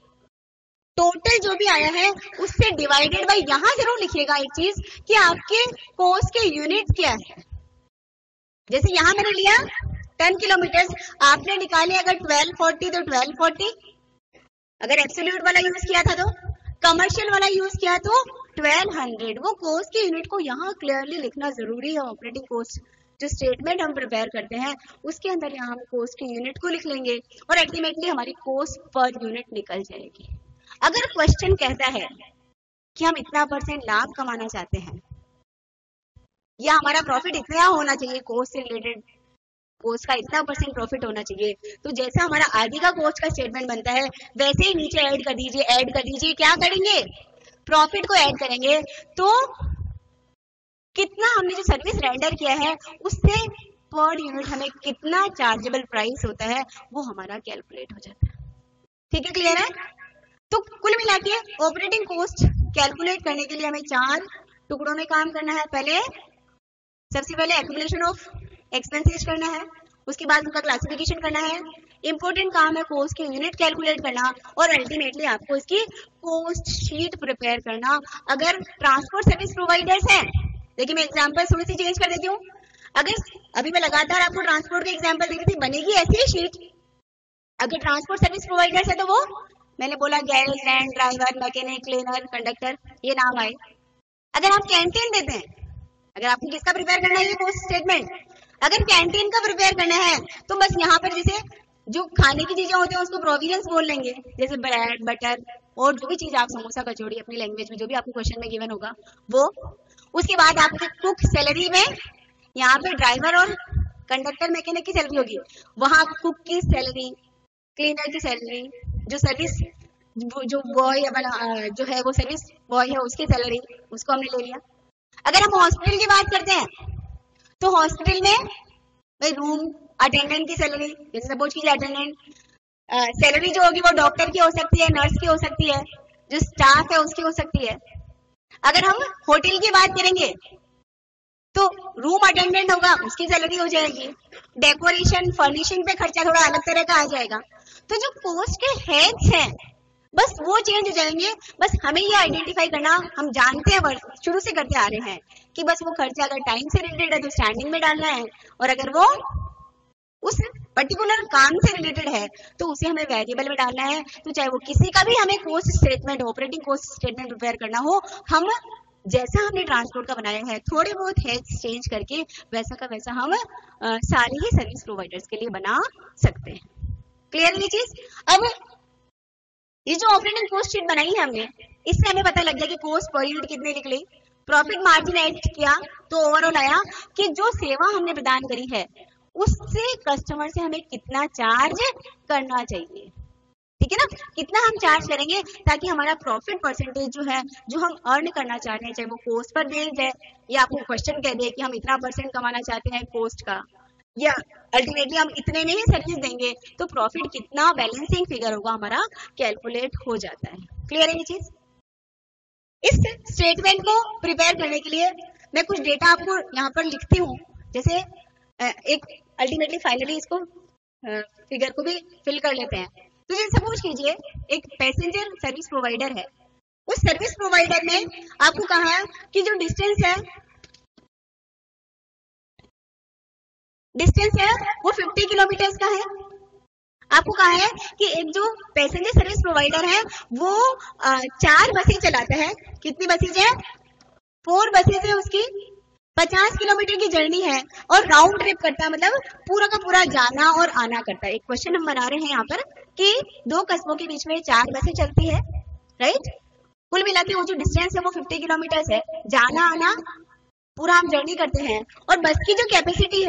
टोटल जो भी आया है उससे डिवाइडेड बाय, यहां जरूर लिखिएगा एक चीज कि आपके कॉस्ट के यूनिट क्या है। जैसे यहां मैंने लिया 10 किलोमीटर, आपने निकाले अगर 1240 तो 1240, अगर एब्सोल्यूट वाला यूज किया था तो, कमर्शियल वाला यूज किया तो 1200। वो कॉस्ट की यूनिट को यहाँ क्लियरली लिखना जरूरी है। ऑपरेटिंग कॉस्ट जो स्टेटमेंट हम प्रिपेयर करते हैं उसके अंदर यहाँ हम कॉस्ट की यूनिट को लिख लेंगे, और अल्टीमेटली हमारी कॉस्ट पर यूनिट निकल जाएगी। अगर क्वेश्चन कहता है कि हम इतना % लाभ कमाना चाहते हैं या हमारा प्रॉफिट इतना होना चाहिए, कॉस्ट से रिलेटेड कॉस्ट का इतना % प्रॉफिट होना चाहिए, तो जैसा हमारा आगे का कॉस्ट का स्टेटमेंट बनता है वैसे ही नीचे ऐड कर दीजिए, ऐड कर दीजिए। क्या करेंगे, प्रॉफिट को ऐड करेंगे, तो कितना हमने जो सर्विस रेंडर किया है उससे पर यूनिट हमें कितना चार्जेबल प्राइस होता है वो हमारा कैलकुलेट हो जाता है। ठीक है, क्लियर है। तो कुल मिला के ऑपरेटिंग कॉस्ट कैलकुलेट करने के लिए हमें 4 टुकड़ों में काम करना है। सबसे पहले एक्यूमुलेशन ऑफ एक्सपेंसेस करना है, उसके बाद उनका क्लासिफिकेशन करना है, इंपॉर्टेंट काम है कॉस्ट की यूनिट कैलकुलेट करना, और अल्टीमेटली आपको इसकी कॉस्ट शीट प्रिपेयर करना। अगर ट्रांसपोर्ट सर्विस प्रोवाइडर्स हैं, देखिए मैं एग्जांपल थोड़ी सी चेंज कर देती हूँ। अगर अभी मैं लगातार आपको ट्रांसपोर्ट के एग्जांपल दे रही थी, बनेगी ऐसी ही शीट। अगर ट्रांसपोर्ट सर्विस प्रोवाइडर्स है तो वो मैंने बोला garage, land, driver, mechanic, cleaner, conductor, ये नाम आए। अगर आप कैंटीन देते हैं, अगर आपको किसका प्रिपेयर करना है ये कॉस्ट स्टेटमेंट, अगर कैंटीन का प्रिपेयर करना है तो बस यहाँ पर जैसे जो खाने की चीजें होती हैं उसको प्रोविजंस बोल लेंगे, जैसे ब्रेड बटर और जो भी चीज आप समोसा कचौड़ी अपनी लैंग्वेज में जो भी आपको क्वेश्चन में गिवन होगा वो। उसके बाद आपके कुक सैलरी में यहाँ पे ड्राइवर और कंडक्टर मैकेनिक की सैलरी होगी, वहां कुक की सैलरी, क्लीनर की सैलरी, जो सर्विस जो बॉय जो है वो सर्विस बॉय है उसकी सैलरी, उसको हमने ले लिया। अगर हम हॉस्पिटल की बात करते हैं तो हॉस्पिटल में भाई रूम अटेंडेंट की सैलरी, जैसे सपोज कीजिए अटेंडेंट सैलरी जो होगी वो डॉक्टर की हो सकती है, नर्स की हो सकती है, जो स्टाफ है उसकी हो सकती है। अगर हम होटल की बात करेंगे तो रूम अटेंडेंट होगा उसकी सैलरी हो जाएगी, डेकोरेशन फर्निशिंग पे खर्चा थोड़ा अलग तरह का आ जाएगा। तो जो पोस्ट के हेड्स हैं बस वो चेंज हो जाएंगे। बस हमें ये आइडेंटिफाई करना, हम जानते हैं शुरू से करते आ रहे हैं कि बस वो खर्चा अगर टाइम से रिलेटेड है तो स्टैंडिंग में डालना है, और अगर वो उस पर्टिकुलर काम से रिलेटेड है तो उसे हमें वेरिएबल में डालना है। तो चाहे वो किसी का भी हमें cost statement, operating cost statement prepare करना हो, हम जैसा हमने ट्रांसपोर्ट का बनाया है थोड़े बहुत हेड्स चेंज करके वैसा का वैसा हम सारे ही सर्विस प्रोवाइडर्स के लिए बना सकते हैं। क्लियर ये चीज? अब ये जो ऑपरेटिंग कॉस्ट शीट बनाई है हमने, इससे हमें पता लग गया कि कॉस्ट पर यूनिट कितने निकले, प्रॉफिट मार्जिन ऐड किया तो ओवरऑल आया कि जो सेवा हमने प्रदान करी है उससे कस्टमर से हमें कितना चार्ज करना चाहिए। ठीक है ना, कितना हम चार्ज करेंगे ताकि हमारा प्रॉफिट परसेंटेज जो है, जो हम अर्न करना चाहते हैं, चाहे वो कॉस्ट पर बेस्ड है या आपको क्वेश्चन कह दे कि हम इतना परसेंट कमाना चाहते हैं कॉस्ट का, या अल्टीमेटली हम इतने में ही सर्विस देंगे, तो प्रॉफिट कितना बैलेंसिंग फिगर होगा हमारा कैलकुलेट हो जाता है। क्लियर है ये चीज? इस स्टेटमेंट को प्रिपेयर करने के लिए मैं कुछ डेटा आपको यहाँ पर लिखती हूँ, जैसे एक अल्टीमेटली फाइनली इसको फिगर को भी फिल कर लेते हैं। तो जैसे सपोज कीजिए एक पैसेंजर सर्विस प्रोवाइडर है, उस सर्विस प्रोवाइडर ने आपको कहा कि जो डिस्टेंस है वो 50 किलोमीटर का है। आपको कहा है कि एक जो पैसेंजर सर्विस प्रोवाइडर है वो 4 बसें चलाता है। कितनी बसेज है? 4 बसेज है, उसकी 50 किलोमीटर की जर्नी है और राउंड ट्रिप करता है, मतलब पूरा का पूरा जाना और आना करता है। एक क्वेश्चन हम बना रहे हैं यहाँ पर कि 2 कस्बों के बीच में 4 बसें चलती है, राइट? कुल मिला के वो जो डिस्टेंस है वो 50 किलोमीटर है, जाना आना पूरा हम जर्नी करते हैं। और बस की जो कैपेसिटी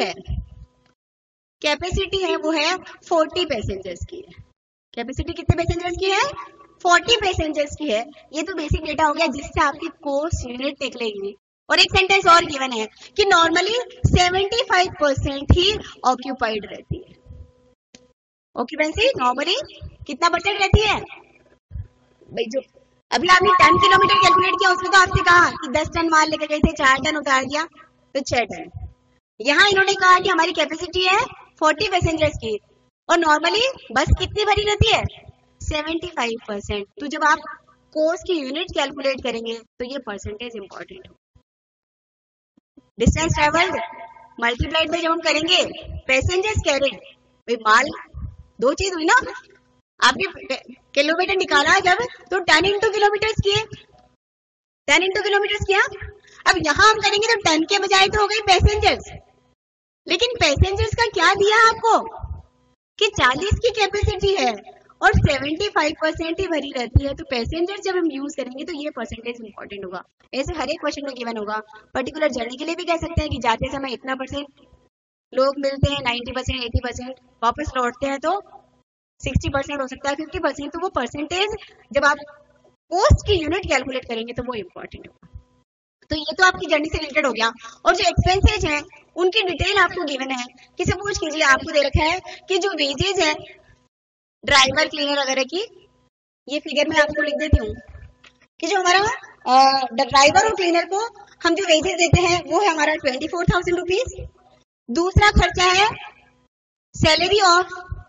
है वो है 40 पैसेंजर्स की है। कैपेसिटी कितने पैसेंजर्स की है? 40 पैसेंजर्स की है। ये तो बेसिक डेटा हो गया जिससे आपकी कॉस्ट यूनिट निकलेगी। और एक सेंटेंस और गिवन है कि नॉर्मली 75% ही ऑक्यूपाइड रहती है। ऑक्यूपेंसी नॉर्मली कितना परसेंट रहती है भाई? जो अभी आपने 10 किलोमीटर कैलकुलेट किया उसमें तो आपसे कहा कि 10 टन माल लेकर गए थे, 4 टन उतार दिया तो 6 टन। यहाँ इन्होंने कहा कि हमारी कैपेसिटी है 40 पैसेंजर्स की और नॉर्मली बस कितनी भरी रहती है? 75%। तो जब आप कॉस्ट की यूनिट कैलकुलेट करेंगे तो ये परसेंटेज इंपॉर्टेंट हो। डिस्टेंस ट्रेवल्ड मल्टीप्लाइड बाय जब हम करेंगे पैसेंजर्स कैरिड, भाई माल दो चीज हुई ना, आपने किलोमीटर निकाला जब तो 10 इंटू किलोमीटर किए, 10 इंटू किलोमीटर किया। अब यहां हम करेंगे तो 10 के बजाय तो हो गई पैसेंजर्स, लेकिन पैसेंजर्स का क्या दिया आपको कि 40 की कैपेसिटी है और 75% ही भरी रहती है। तो पैसेंजर जब हम यूज करेंगे तो ये परसेंटेज इंपॉर्टेंट होगा। ऐसे हर एक क्वेश्चन में गिवन होगा। पर्टिकुलर जर्नी के लिए भी कह सकते हैं कि जाते समय इतना परसेंट लोग मिलते हैं, 90%, 80%, वापस लौटते हैं तो 60% हो सकता है, 50%। तो वो परसेंटेज जब आप कॉस्ट की यूनिट कैलकुलेट करेंगे तो वो इंपॉर्टेंट होगा। तो ये तो आपकी जर्नी से रिलेटेड हो गया। और जो एक्सपेंसेज हैं उनकी डिटेल आपको गिवन है कि सपोज कीजिए आपको दे रखा है कि जो वेजेज है ड्राइवर क्लीनर वगैरह की, ये फिगर में आपको लिख देती हूँ कि जो हमारा ड्राइवर और क्लीनर को हम जो वेजेस देते हैं वो है हमारा 24,000 रुपीज। दूसरा खर्चा है सैलरी ऑफ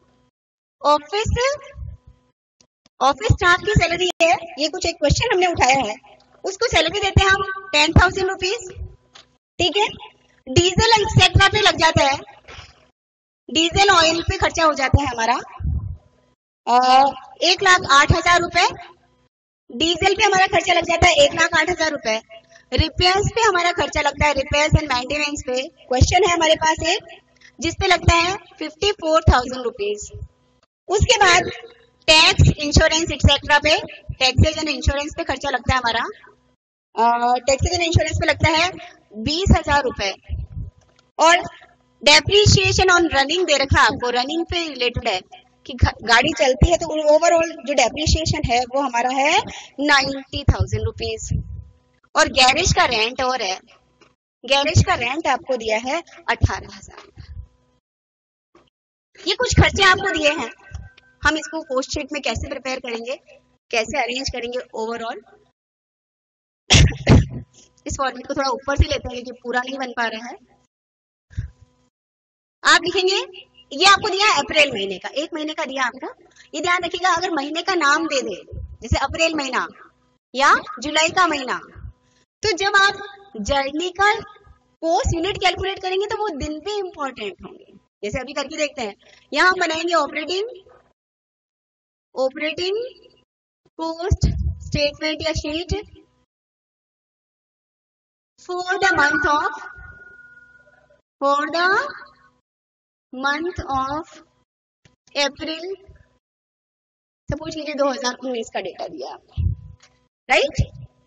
ऑफिस स्टाफ की सैलरी है। ये कुछ एक क्वेश्चन हमने उठाया है, उसको सैलरी देते हैं हम 10,000 रुपीज। ठीक है, डीजल एक्सेट्रा पे लग जाता है, डीजल ऑयल पे खर्चा हो जाता है हमारा 1,08,000 रुपए। डीजल पे हमारा खर्चा लग जाता है 1,08,000 रुपए। रिपेयर्स पे हमारा खर्चा लगता है, रिपेयर्स एंड मेंटेनेंस पे क्वेश्चन है हमारे पास एक जिसपे लगता है 54,000 रुपीज। उसके बाद टैक्स, इंश्योरेंस एक्सेट्रा पे, टैक्सेज एंड इंश्योरेंस पे खर्चा लगता है हमारा, टैक्सेज एंड इंश्योरेंस पे लगता है 20,000 रुपए। और डेप्रीशिएशन ऑन रनिंग दे रखा है आपको, रनिंग पे रिलेटेड है कि गाड़ी चलती है तो ओवरऑल जो डेप्रीशिएशन है वो हमारा है 90,000 रुपीज। और गैरेज का रेंट और है, गैरेज का रेंट आपको दिया है 18,000। ये कुछ खर्चे आपको दिए हैं, हम इसको कॉस्ट शीट में कैसे प्रिपेयर करेंगे, कैसे अरेंज करेंगे ओवरऑल। इस फॉर्मेट को थोड़ा ऊपर से लेते हैं क्योंकि पूरा नहीं बन पा रहा है। आप लिखेंगे, ये आपको दिया है अप्रैल महीने का, एक महीने का दिया आपको। ये ध्यान रखिएगा, अगर महीने का नाम दे दे जैसे अप्रैल महीना या जुलाई का महीना, तो जब आप जर्नी का कॉस्ट यूनिट कैलकुलेट करेंगे तो वो दिन भी इंपॉर्टेंट होंगे। जैसे अभी करके देखते हैं, यहां हम बनाएंगे ऑपरेटिंग कॉस्ट स्टेटमेंट या sheet for the month of April, suppose कीजिए 2019 का डेटा दिया आपने, राइट।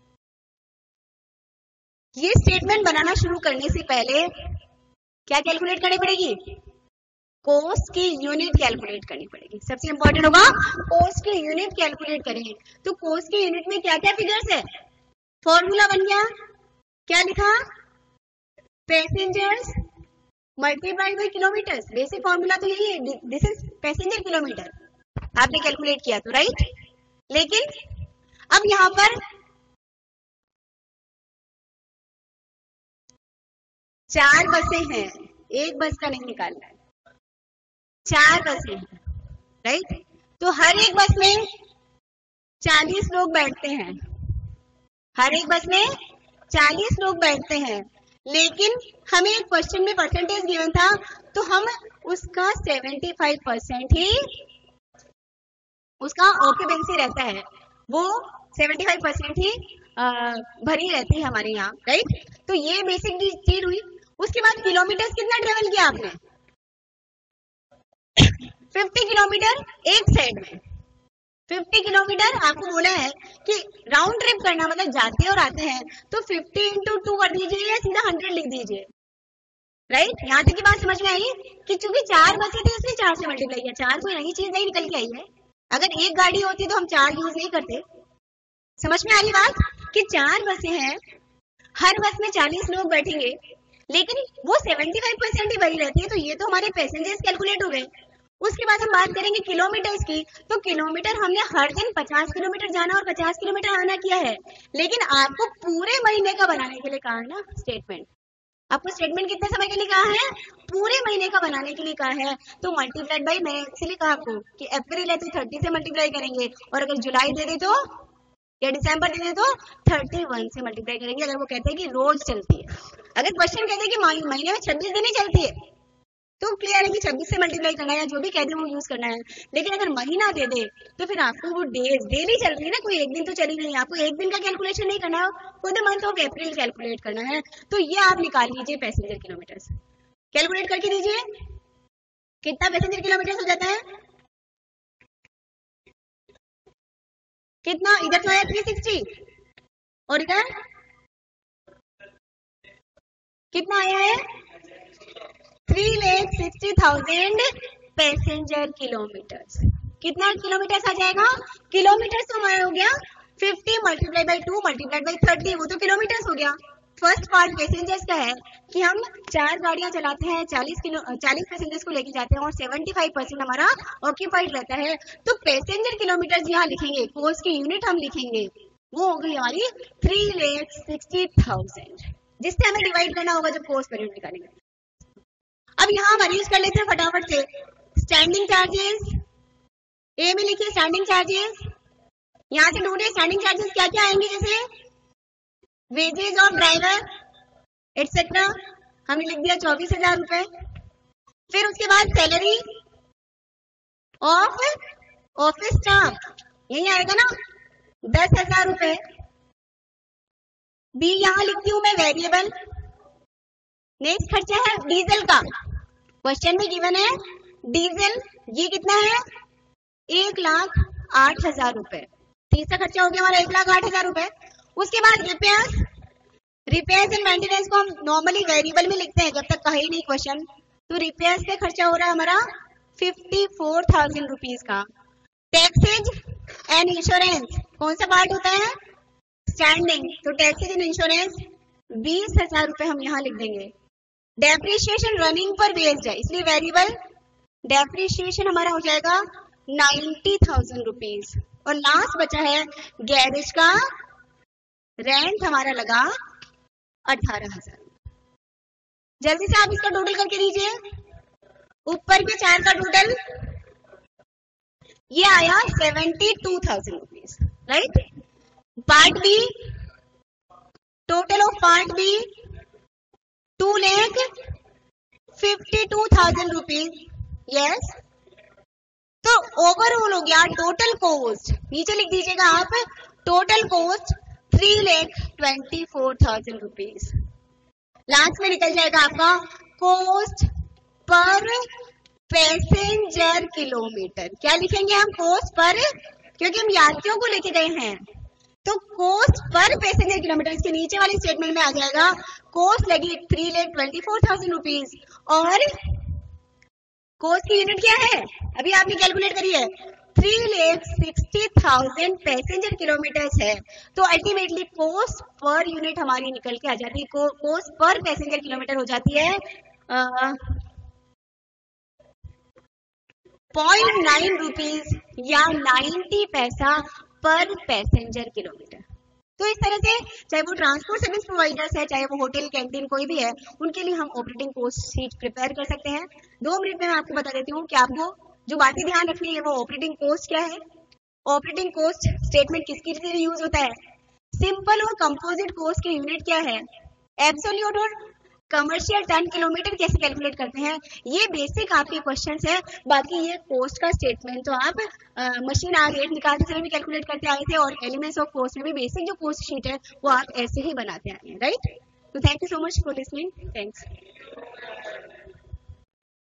ये स्टेटमेंट बनाना शुरू करने से पहले क्या कैलकुलेट करनी पड़ेगी, कॉस्ट की यूनिट कैलकुलेट करनी पड़ेगी। सबसे इंपॉर्टेंट होगा कॉस्ट की यूनिट कैलकुलेट करेंगे। तो कॉस्ट की यूनिट में क्या क्या फिगर्स है, फॉर्मूला बन गया, क्या लिखा, passengers multiplied by kilometres. Basic formula तो यही है, दिस इज पैसेंजर किलोमीटर, आपने कैलकुलेट किया तो, राइट। लेकिन अब यहां पर 4 बसें हैं, एक बस का नहीं निकालना है, 4 बसें हैं, राइट। तो हर एक बस में 40 लोग बैठते हैं, हर एक बस में 40 लोग बैठते हैं। लेकिन हमें एक क्वेश्चन में परसेंटेज गिवन था, तो हम उसका 75% ही उसका ऑक्यूपेंसी रहता है, वो 75% ही भरी रहती है हमारे यहाँ, राइट। तो ये बेसिक चीज हुई। उसके बाद किलोमीटर्स कितना ट्रेवल किया आपने 50 किलोमीटर एक साइड में, 50 किलोमीटर आपको बोला है कि राउंड ट्रिप करना, मतलब जाते और आते हैं, तो 50 into 2 कर दीजिए या सीधा 100 लिख दीजिए, राइट। यहाँ तक की बात समझ में आई कि चूंकि 4 बसें थी इसलिए 4 से मल्टीप्लाई किया, 4 कोई नई चीज नहीं निकल के आई है। अगर एक गाड़ी होती तो हम 4 यूज नहीं करते। समझ में आ रही बात कि 4 बसें हैं, हर बस में 40 लोग बैठेंगे, लेकिन वो 75% ही भरी रहती है, तो ये तो हमारे पैसेंजर्स कैलकुलेट हो गए। उसके बाद हम बात करेंगे किलोमीटर्स की, तो किलोमीटर हमने हर दिन 50 किलोमीटर जाना और 50 किलोमीटर आना किया है, लेकिन आपको पूरे महीने का बनाने के लिए कहा है ना स्टेटमेंट। आपको स्टेटमेंट कितने समय के लिए कहा है, पूरे महीने का बनाने के लिए कहा है। तो मल्टीप्लाइड बाई, मैंने इसलिए कहा आपको कि अप्रैल है तो 30 से मल्टीप्लाई करेंगे, और अगर जुलाई दे दे तो या दिसंबर दे दे तो 31 से मल्टीप्लाई करेंगे। अगर वो कहते हैं कि रोज चलती है, अगर क्वेश्चन कहते हैं कि महीने में 26 दिन ही चलती है, तो क्लियर है कि 26 से मल्टीप्लाई करना है, जो भी कहते हैं वो यूज करना है। लेकिन अगर महीना दे दे तो फिर आपको वो डेज डेली चल रही है ना, कोई एक दिन तो चली नहीं, आपको एक दिन का कैलकुलेशन नहीं करना है, for the month of April calculate करना है। तो ये आप निकाल लीजिए पैसेंजर किलोमीटर्स, कैलकुलेट करके दीजिए कितना पैसेंजर किलोमीटर्स हो जाता है, कितना, इधर तो है 360 और इधर कितना आया है 3,60,000 पैसेंजर किलोमीटर्स। कितना किलोमीटर्स आ जाएगा, किलोमीटर्स तो हमारा हो गया 50 मल्टीप्लाई बाई 2 मल्टीप्लाई बाई 30, वो तो किलोमीटर्स हो गया। फर्स्ट पार्ट पैसेंजर्स का है कि हम 4 गाड़ियां चलाते हैं, 40 पैसेंजर्स को लेके जाते हैं और 75% हमारा ऑक्यूपाइड रहता है। तो पैसेंजर किलोमीटर्स यहाँ लिखेंगे, कॉस्ट की यूनिट हम लिखेंगे, वो हो गई हमारी 3,60,000, जिससे हमें डिवाइड करना होगा जब कॉस्ट पर यूनिट निकालेंगे। अब यहाँ हम अरेंज कर लेते हैं फटाफट से। स्टैंडिंग चार्जेस, ए में लिखिए स्टैंडिंग चार्जेस, यहाँ से ढूंढिए स्टैंडिंग चार्जेस क्या क्या आएंगे, जैसे वेजेस ऑफ ड्राइवर एटसेट्रा, हमने लिख दिया 24,000 रुपए। फिर उसके बाद सैलरी ऑफ ऑफिस स्टाफ, यही आएगा ना 10,000 रुपए। बी यहाँ लिखती हूं मैं वेरिएबल। नेक्स्ट खर्चा है डीजल का, क्वेश्चन में गिवन है डीजल, ये कितना है 1,08,000 रुपए। तीसरा खर्चा हो गया हमारा 1,08,000 रुपए। उसके बाद रिपेयर्स एंड मेंटेनेंस को हम नॉर्मली वेरिएबल में लिखते हैं जब तक कहे नहीं क्वेश्चन। तो रिपेयर्स पे खर्चा हो रहा है हमारा 54,000 रुपीज का। टैक्सेज एंड इंश्योरेंस कौन सा पार्ट होता है? स्टैंडिंग। तो टैक्सेज एंड इंश्योरेंस 20,000 रुपए हम यहाँ लिख देंगे। डेप्रिशिएशन रनिंग पर बेस्ड है इसलिए वेरिएबल। डेप्रिशिएशन हमारा हो जाएगा 90,000 रुपीज। और लास्ट बचा है गैरेज का रेंट हमारा लगा 18,000। जल्दी से आप इसका टोटल करके दीजिए। ऊपर के 4 का टोटल ये आया 72,000 rupees, right. Part B, total of part B 2,52,000 rupees. Yes, तो ओवरऑल हो गया टोटल कॉस्ट। नीचे लिख दीजिएगा आप, टोटल कॉस्ट 3,24,000 रुपीज। लास्ट में निकल जाएगा आपका कॉस्ट पर पैसेंजर किलोमीटर। क्या लिखेंगे हम? कॉस्ट पर, क्योंकि हम यात्रियों को लेके गए हैं तो कॉस्ट पर पैसेंजर किलोमीटर। इसके नीचे वाले स्टेटमेंट में आ जाएगा कॉस्ट लगी 3,24,000 रुपीज और कॉस्ट की यूनिट क्या है? अभी आपने कैलकुलेट करी है 3,60,000 पैसेंजर किलोमीटर्स है। तो अल्टीमेटली कॉस्ट पर यूनिट हमारी निकल के आ जाती है, कॉस्ट पर पैसेंजर किलोमीटर हो जाती है 0.9 रुपीज या 90 पैसा पर पैसेंजर किलोमीटर। तो इस तरह से चाहे वो ट्रांसपोर्ट सर्विस प्रोवाइडर्स है, चाहे वो होटल कैंटीन कोई भी है, उनके लिए हम ऑपरेटिंग कॉस्ट शीट प्रिपेयर कर सकते हैं। 2 मिनट में मैं आपको बता देती हूँ कि आपको जो बातें ध्यान रखनी है वो ऑपरेटिंग कॉस्ट क्या है, ऑपरेटिंग कॉस्ट स्टेटमेंट किसके लिए यूज होता है, सिंपल और कंपोजिट कॉस्ट की यूनिट क्या है, एब्सोल्यूट और कमर्शियल टन किलोमीटर कैसे कैलकुलेट करते हैं, ये बेसिक आपके क्वेश्चंस है। बाकी ये कॉस्ट का स्टेटमेंट तो आप मशीन आ रेट निकालते समय भी कैलकुलेट करते आए थे और एलिमेंट्स ऑफ कॉस्ट में भी बेसिक जो कॉस्ट शीट है वो आप ऐसे ही बनाते आए हैं, राइट। तो thank you so much for listening. Thanks.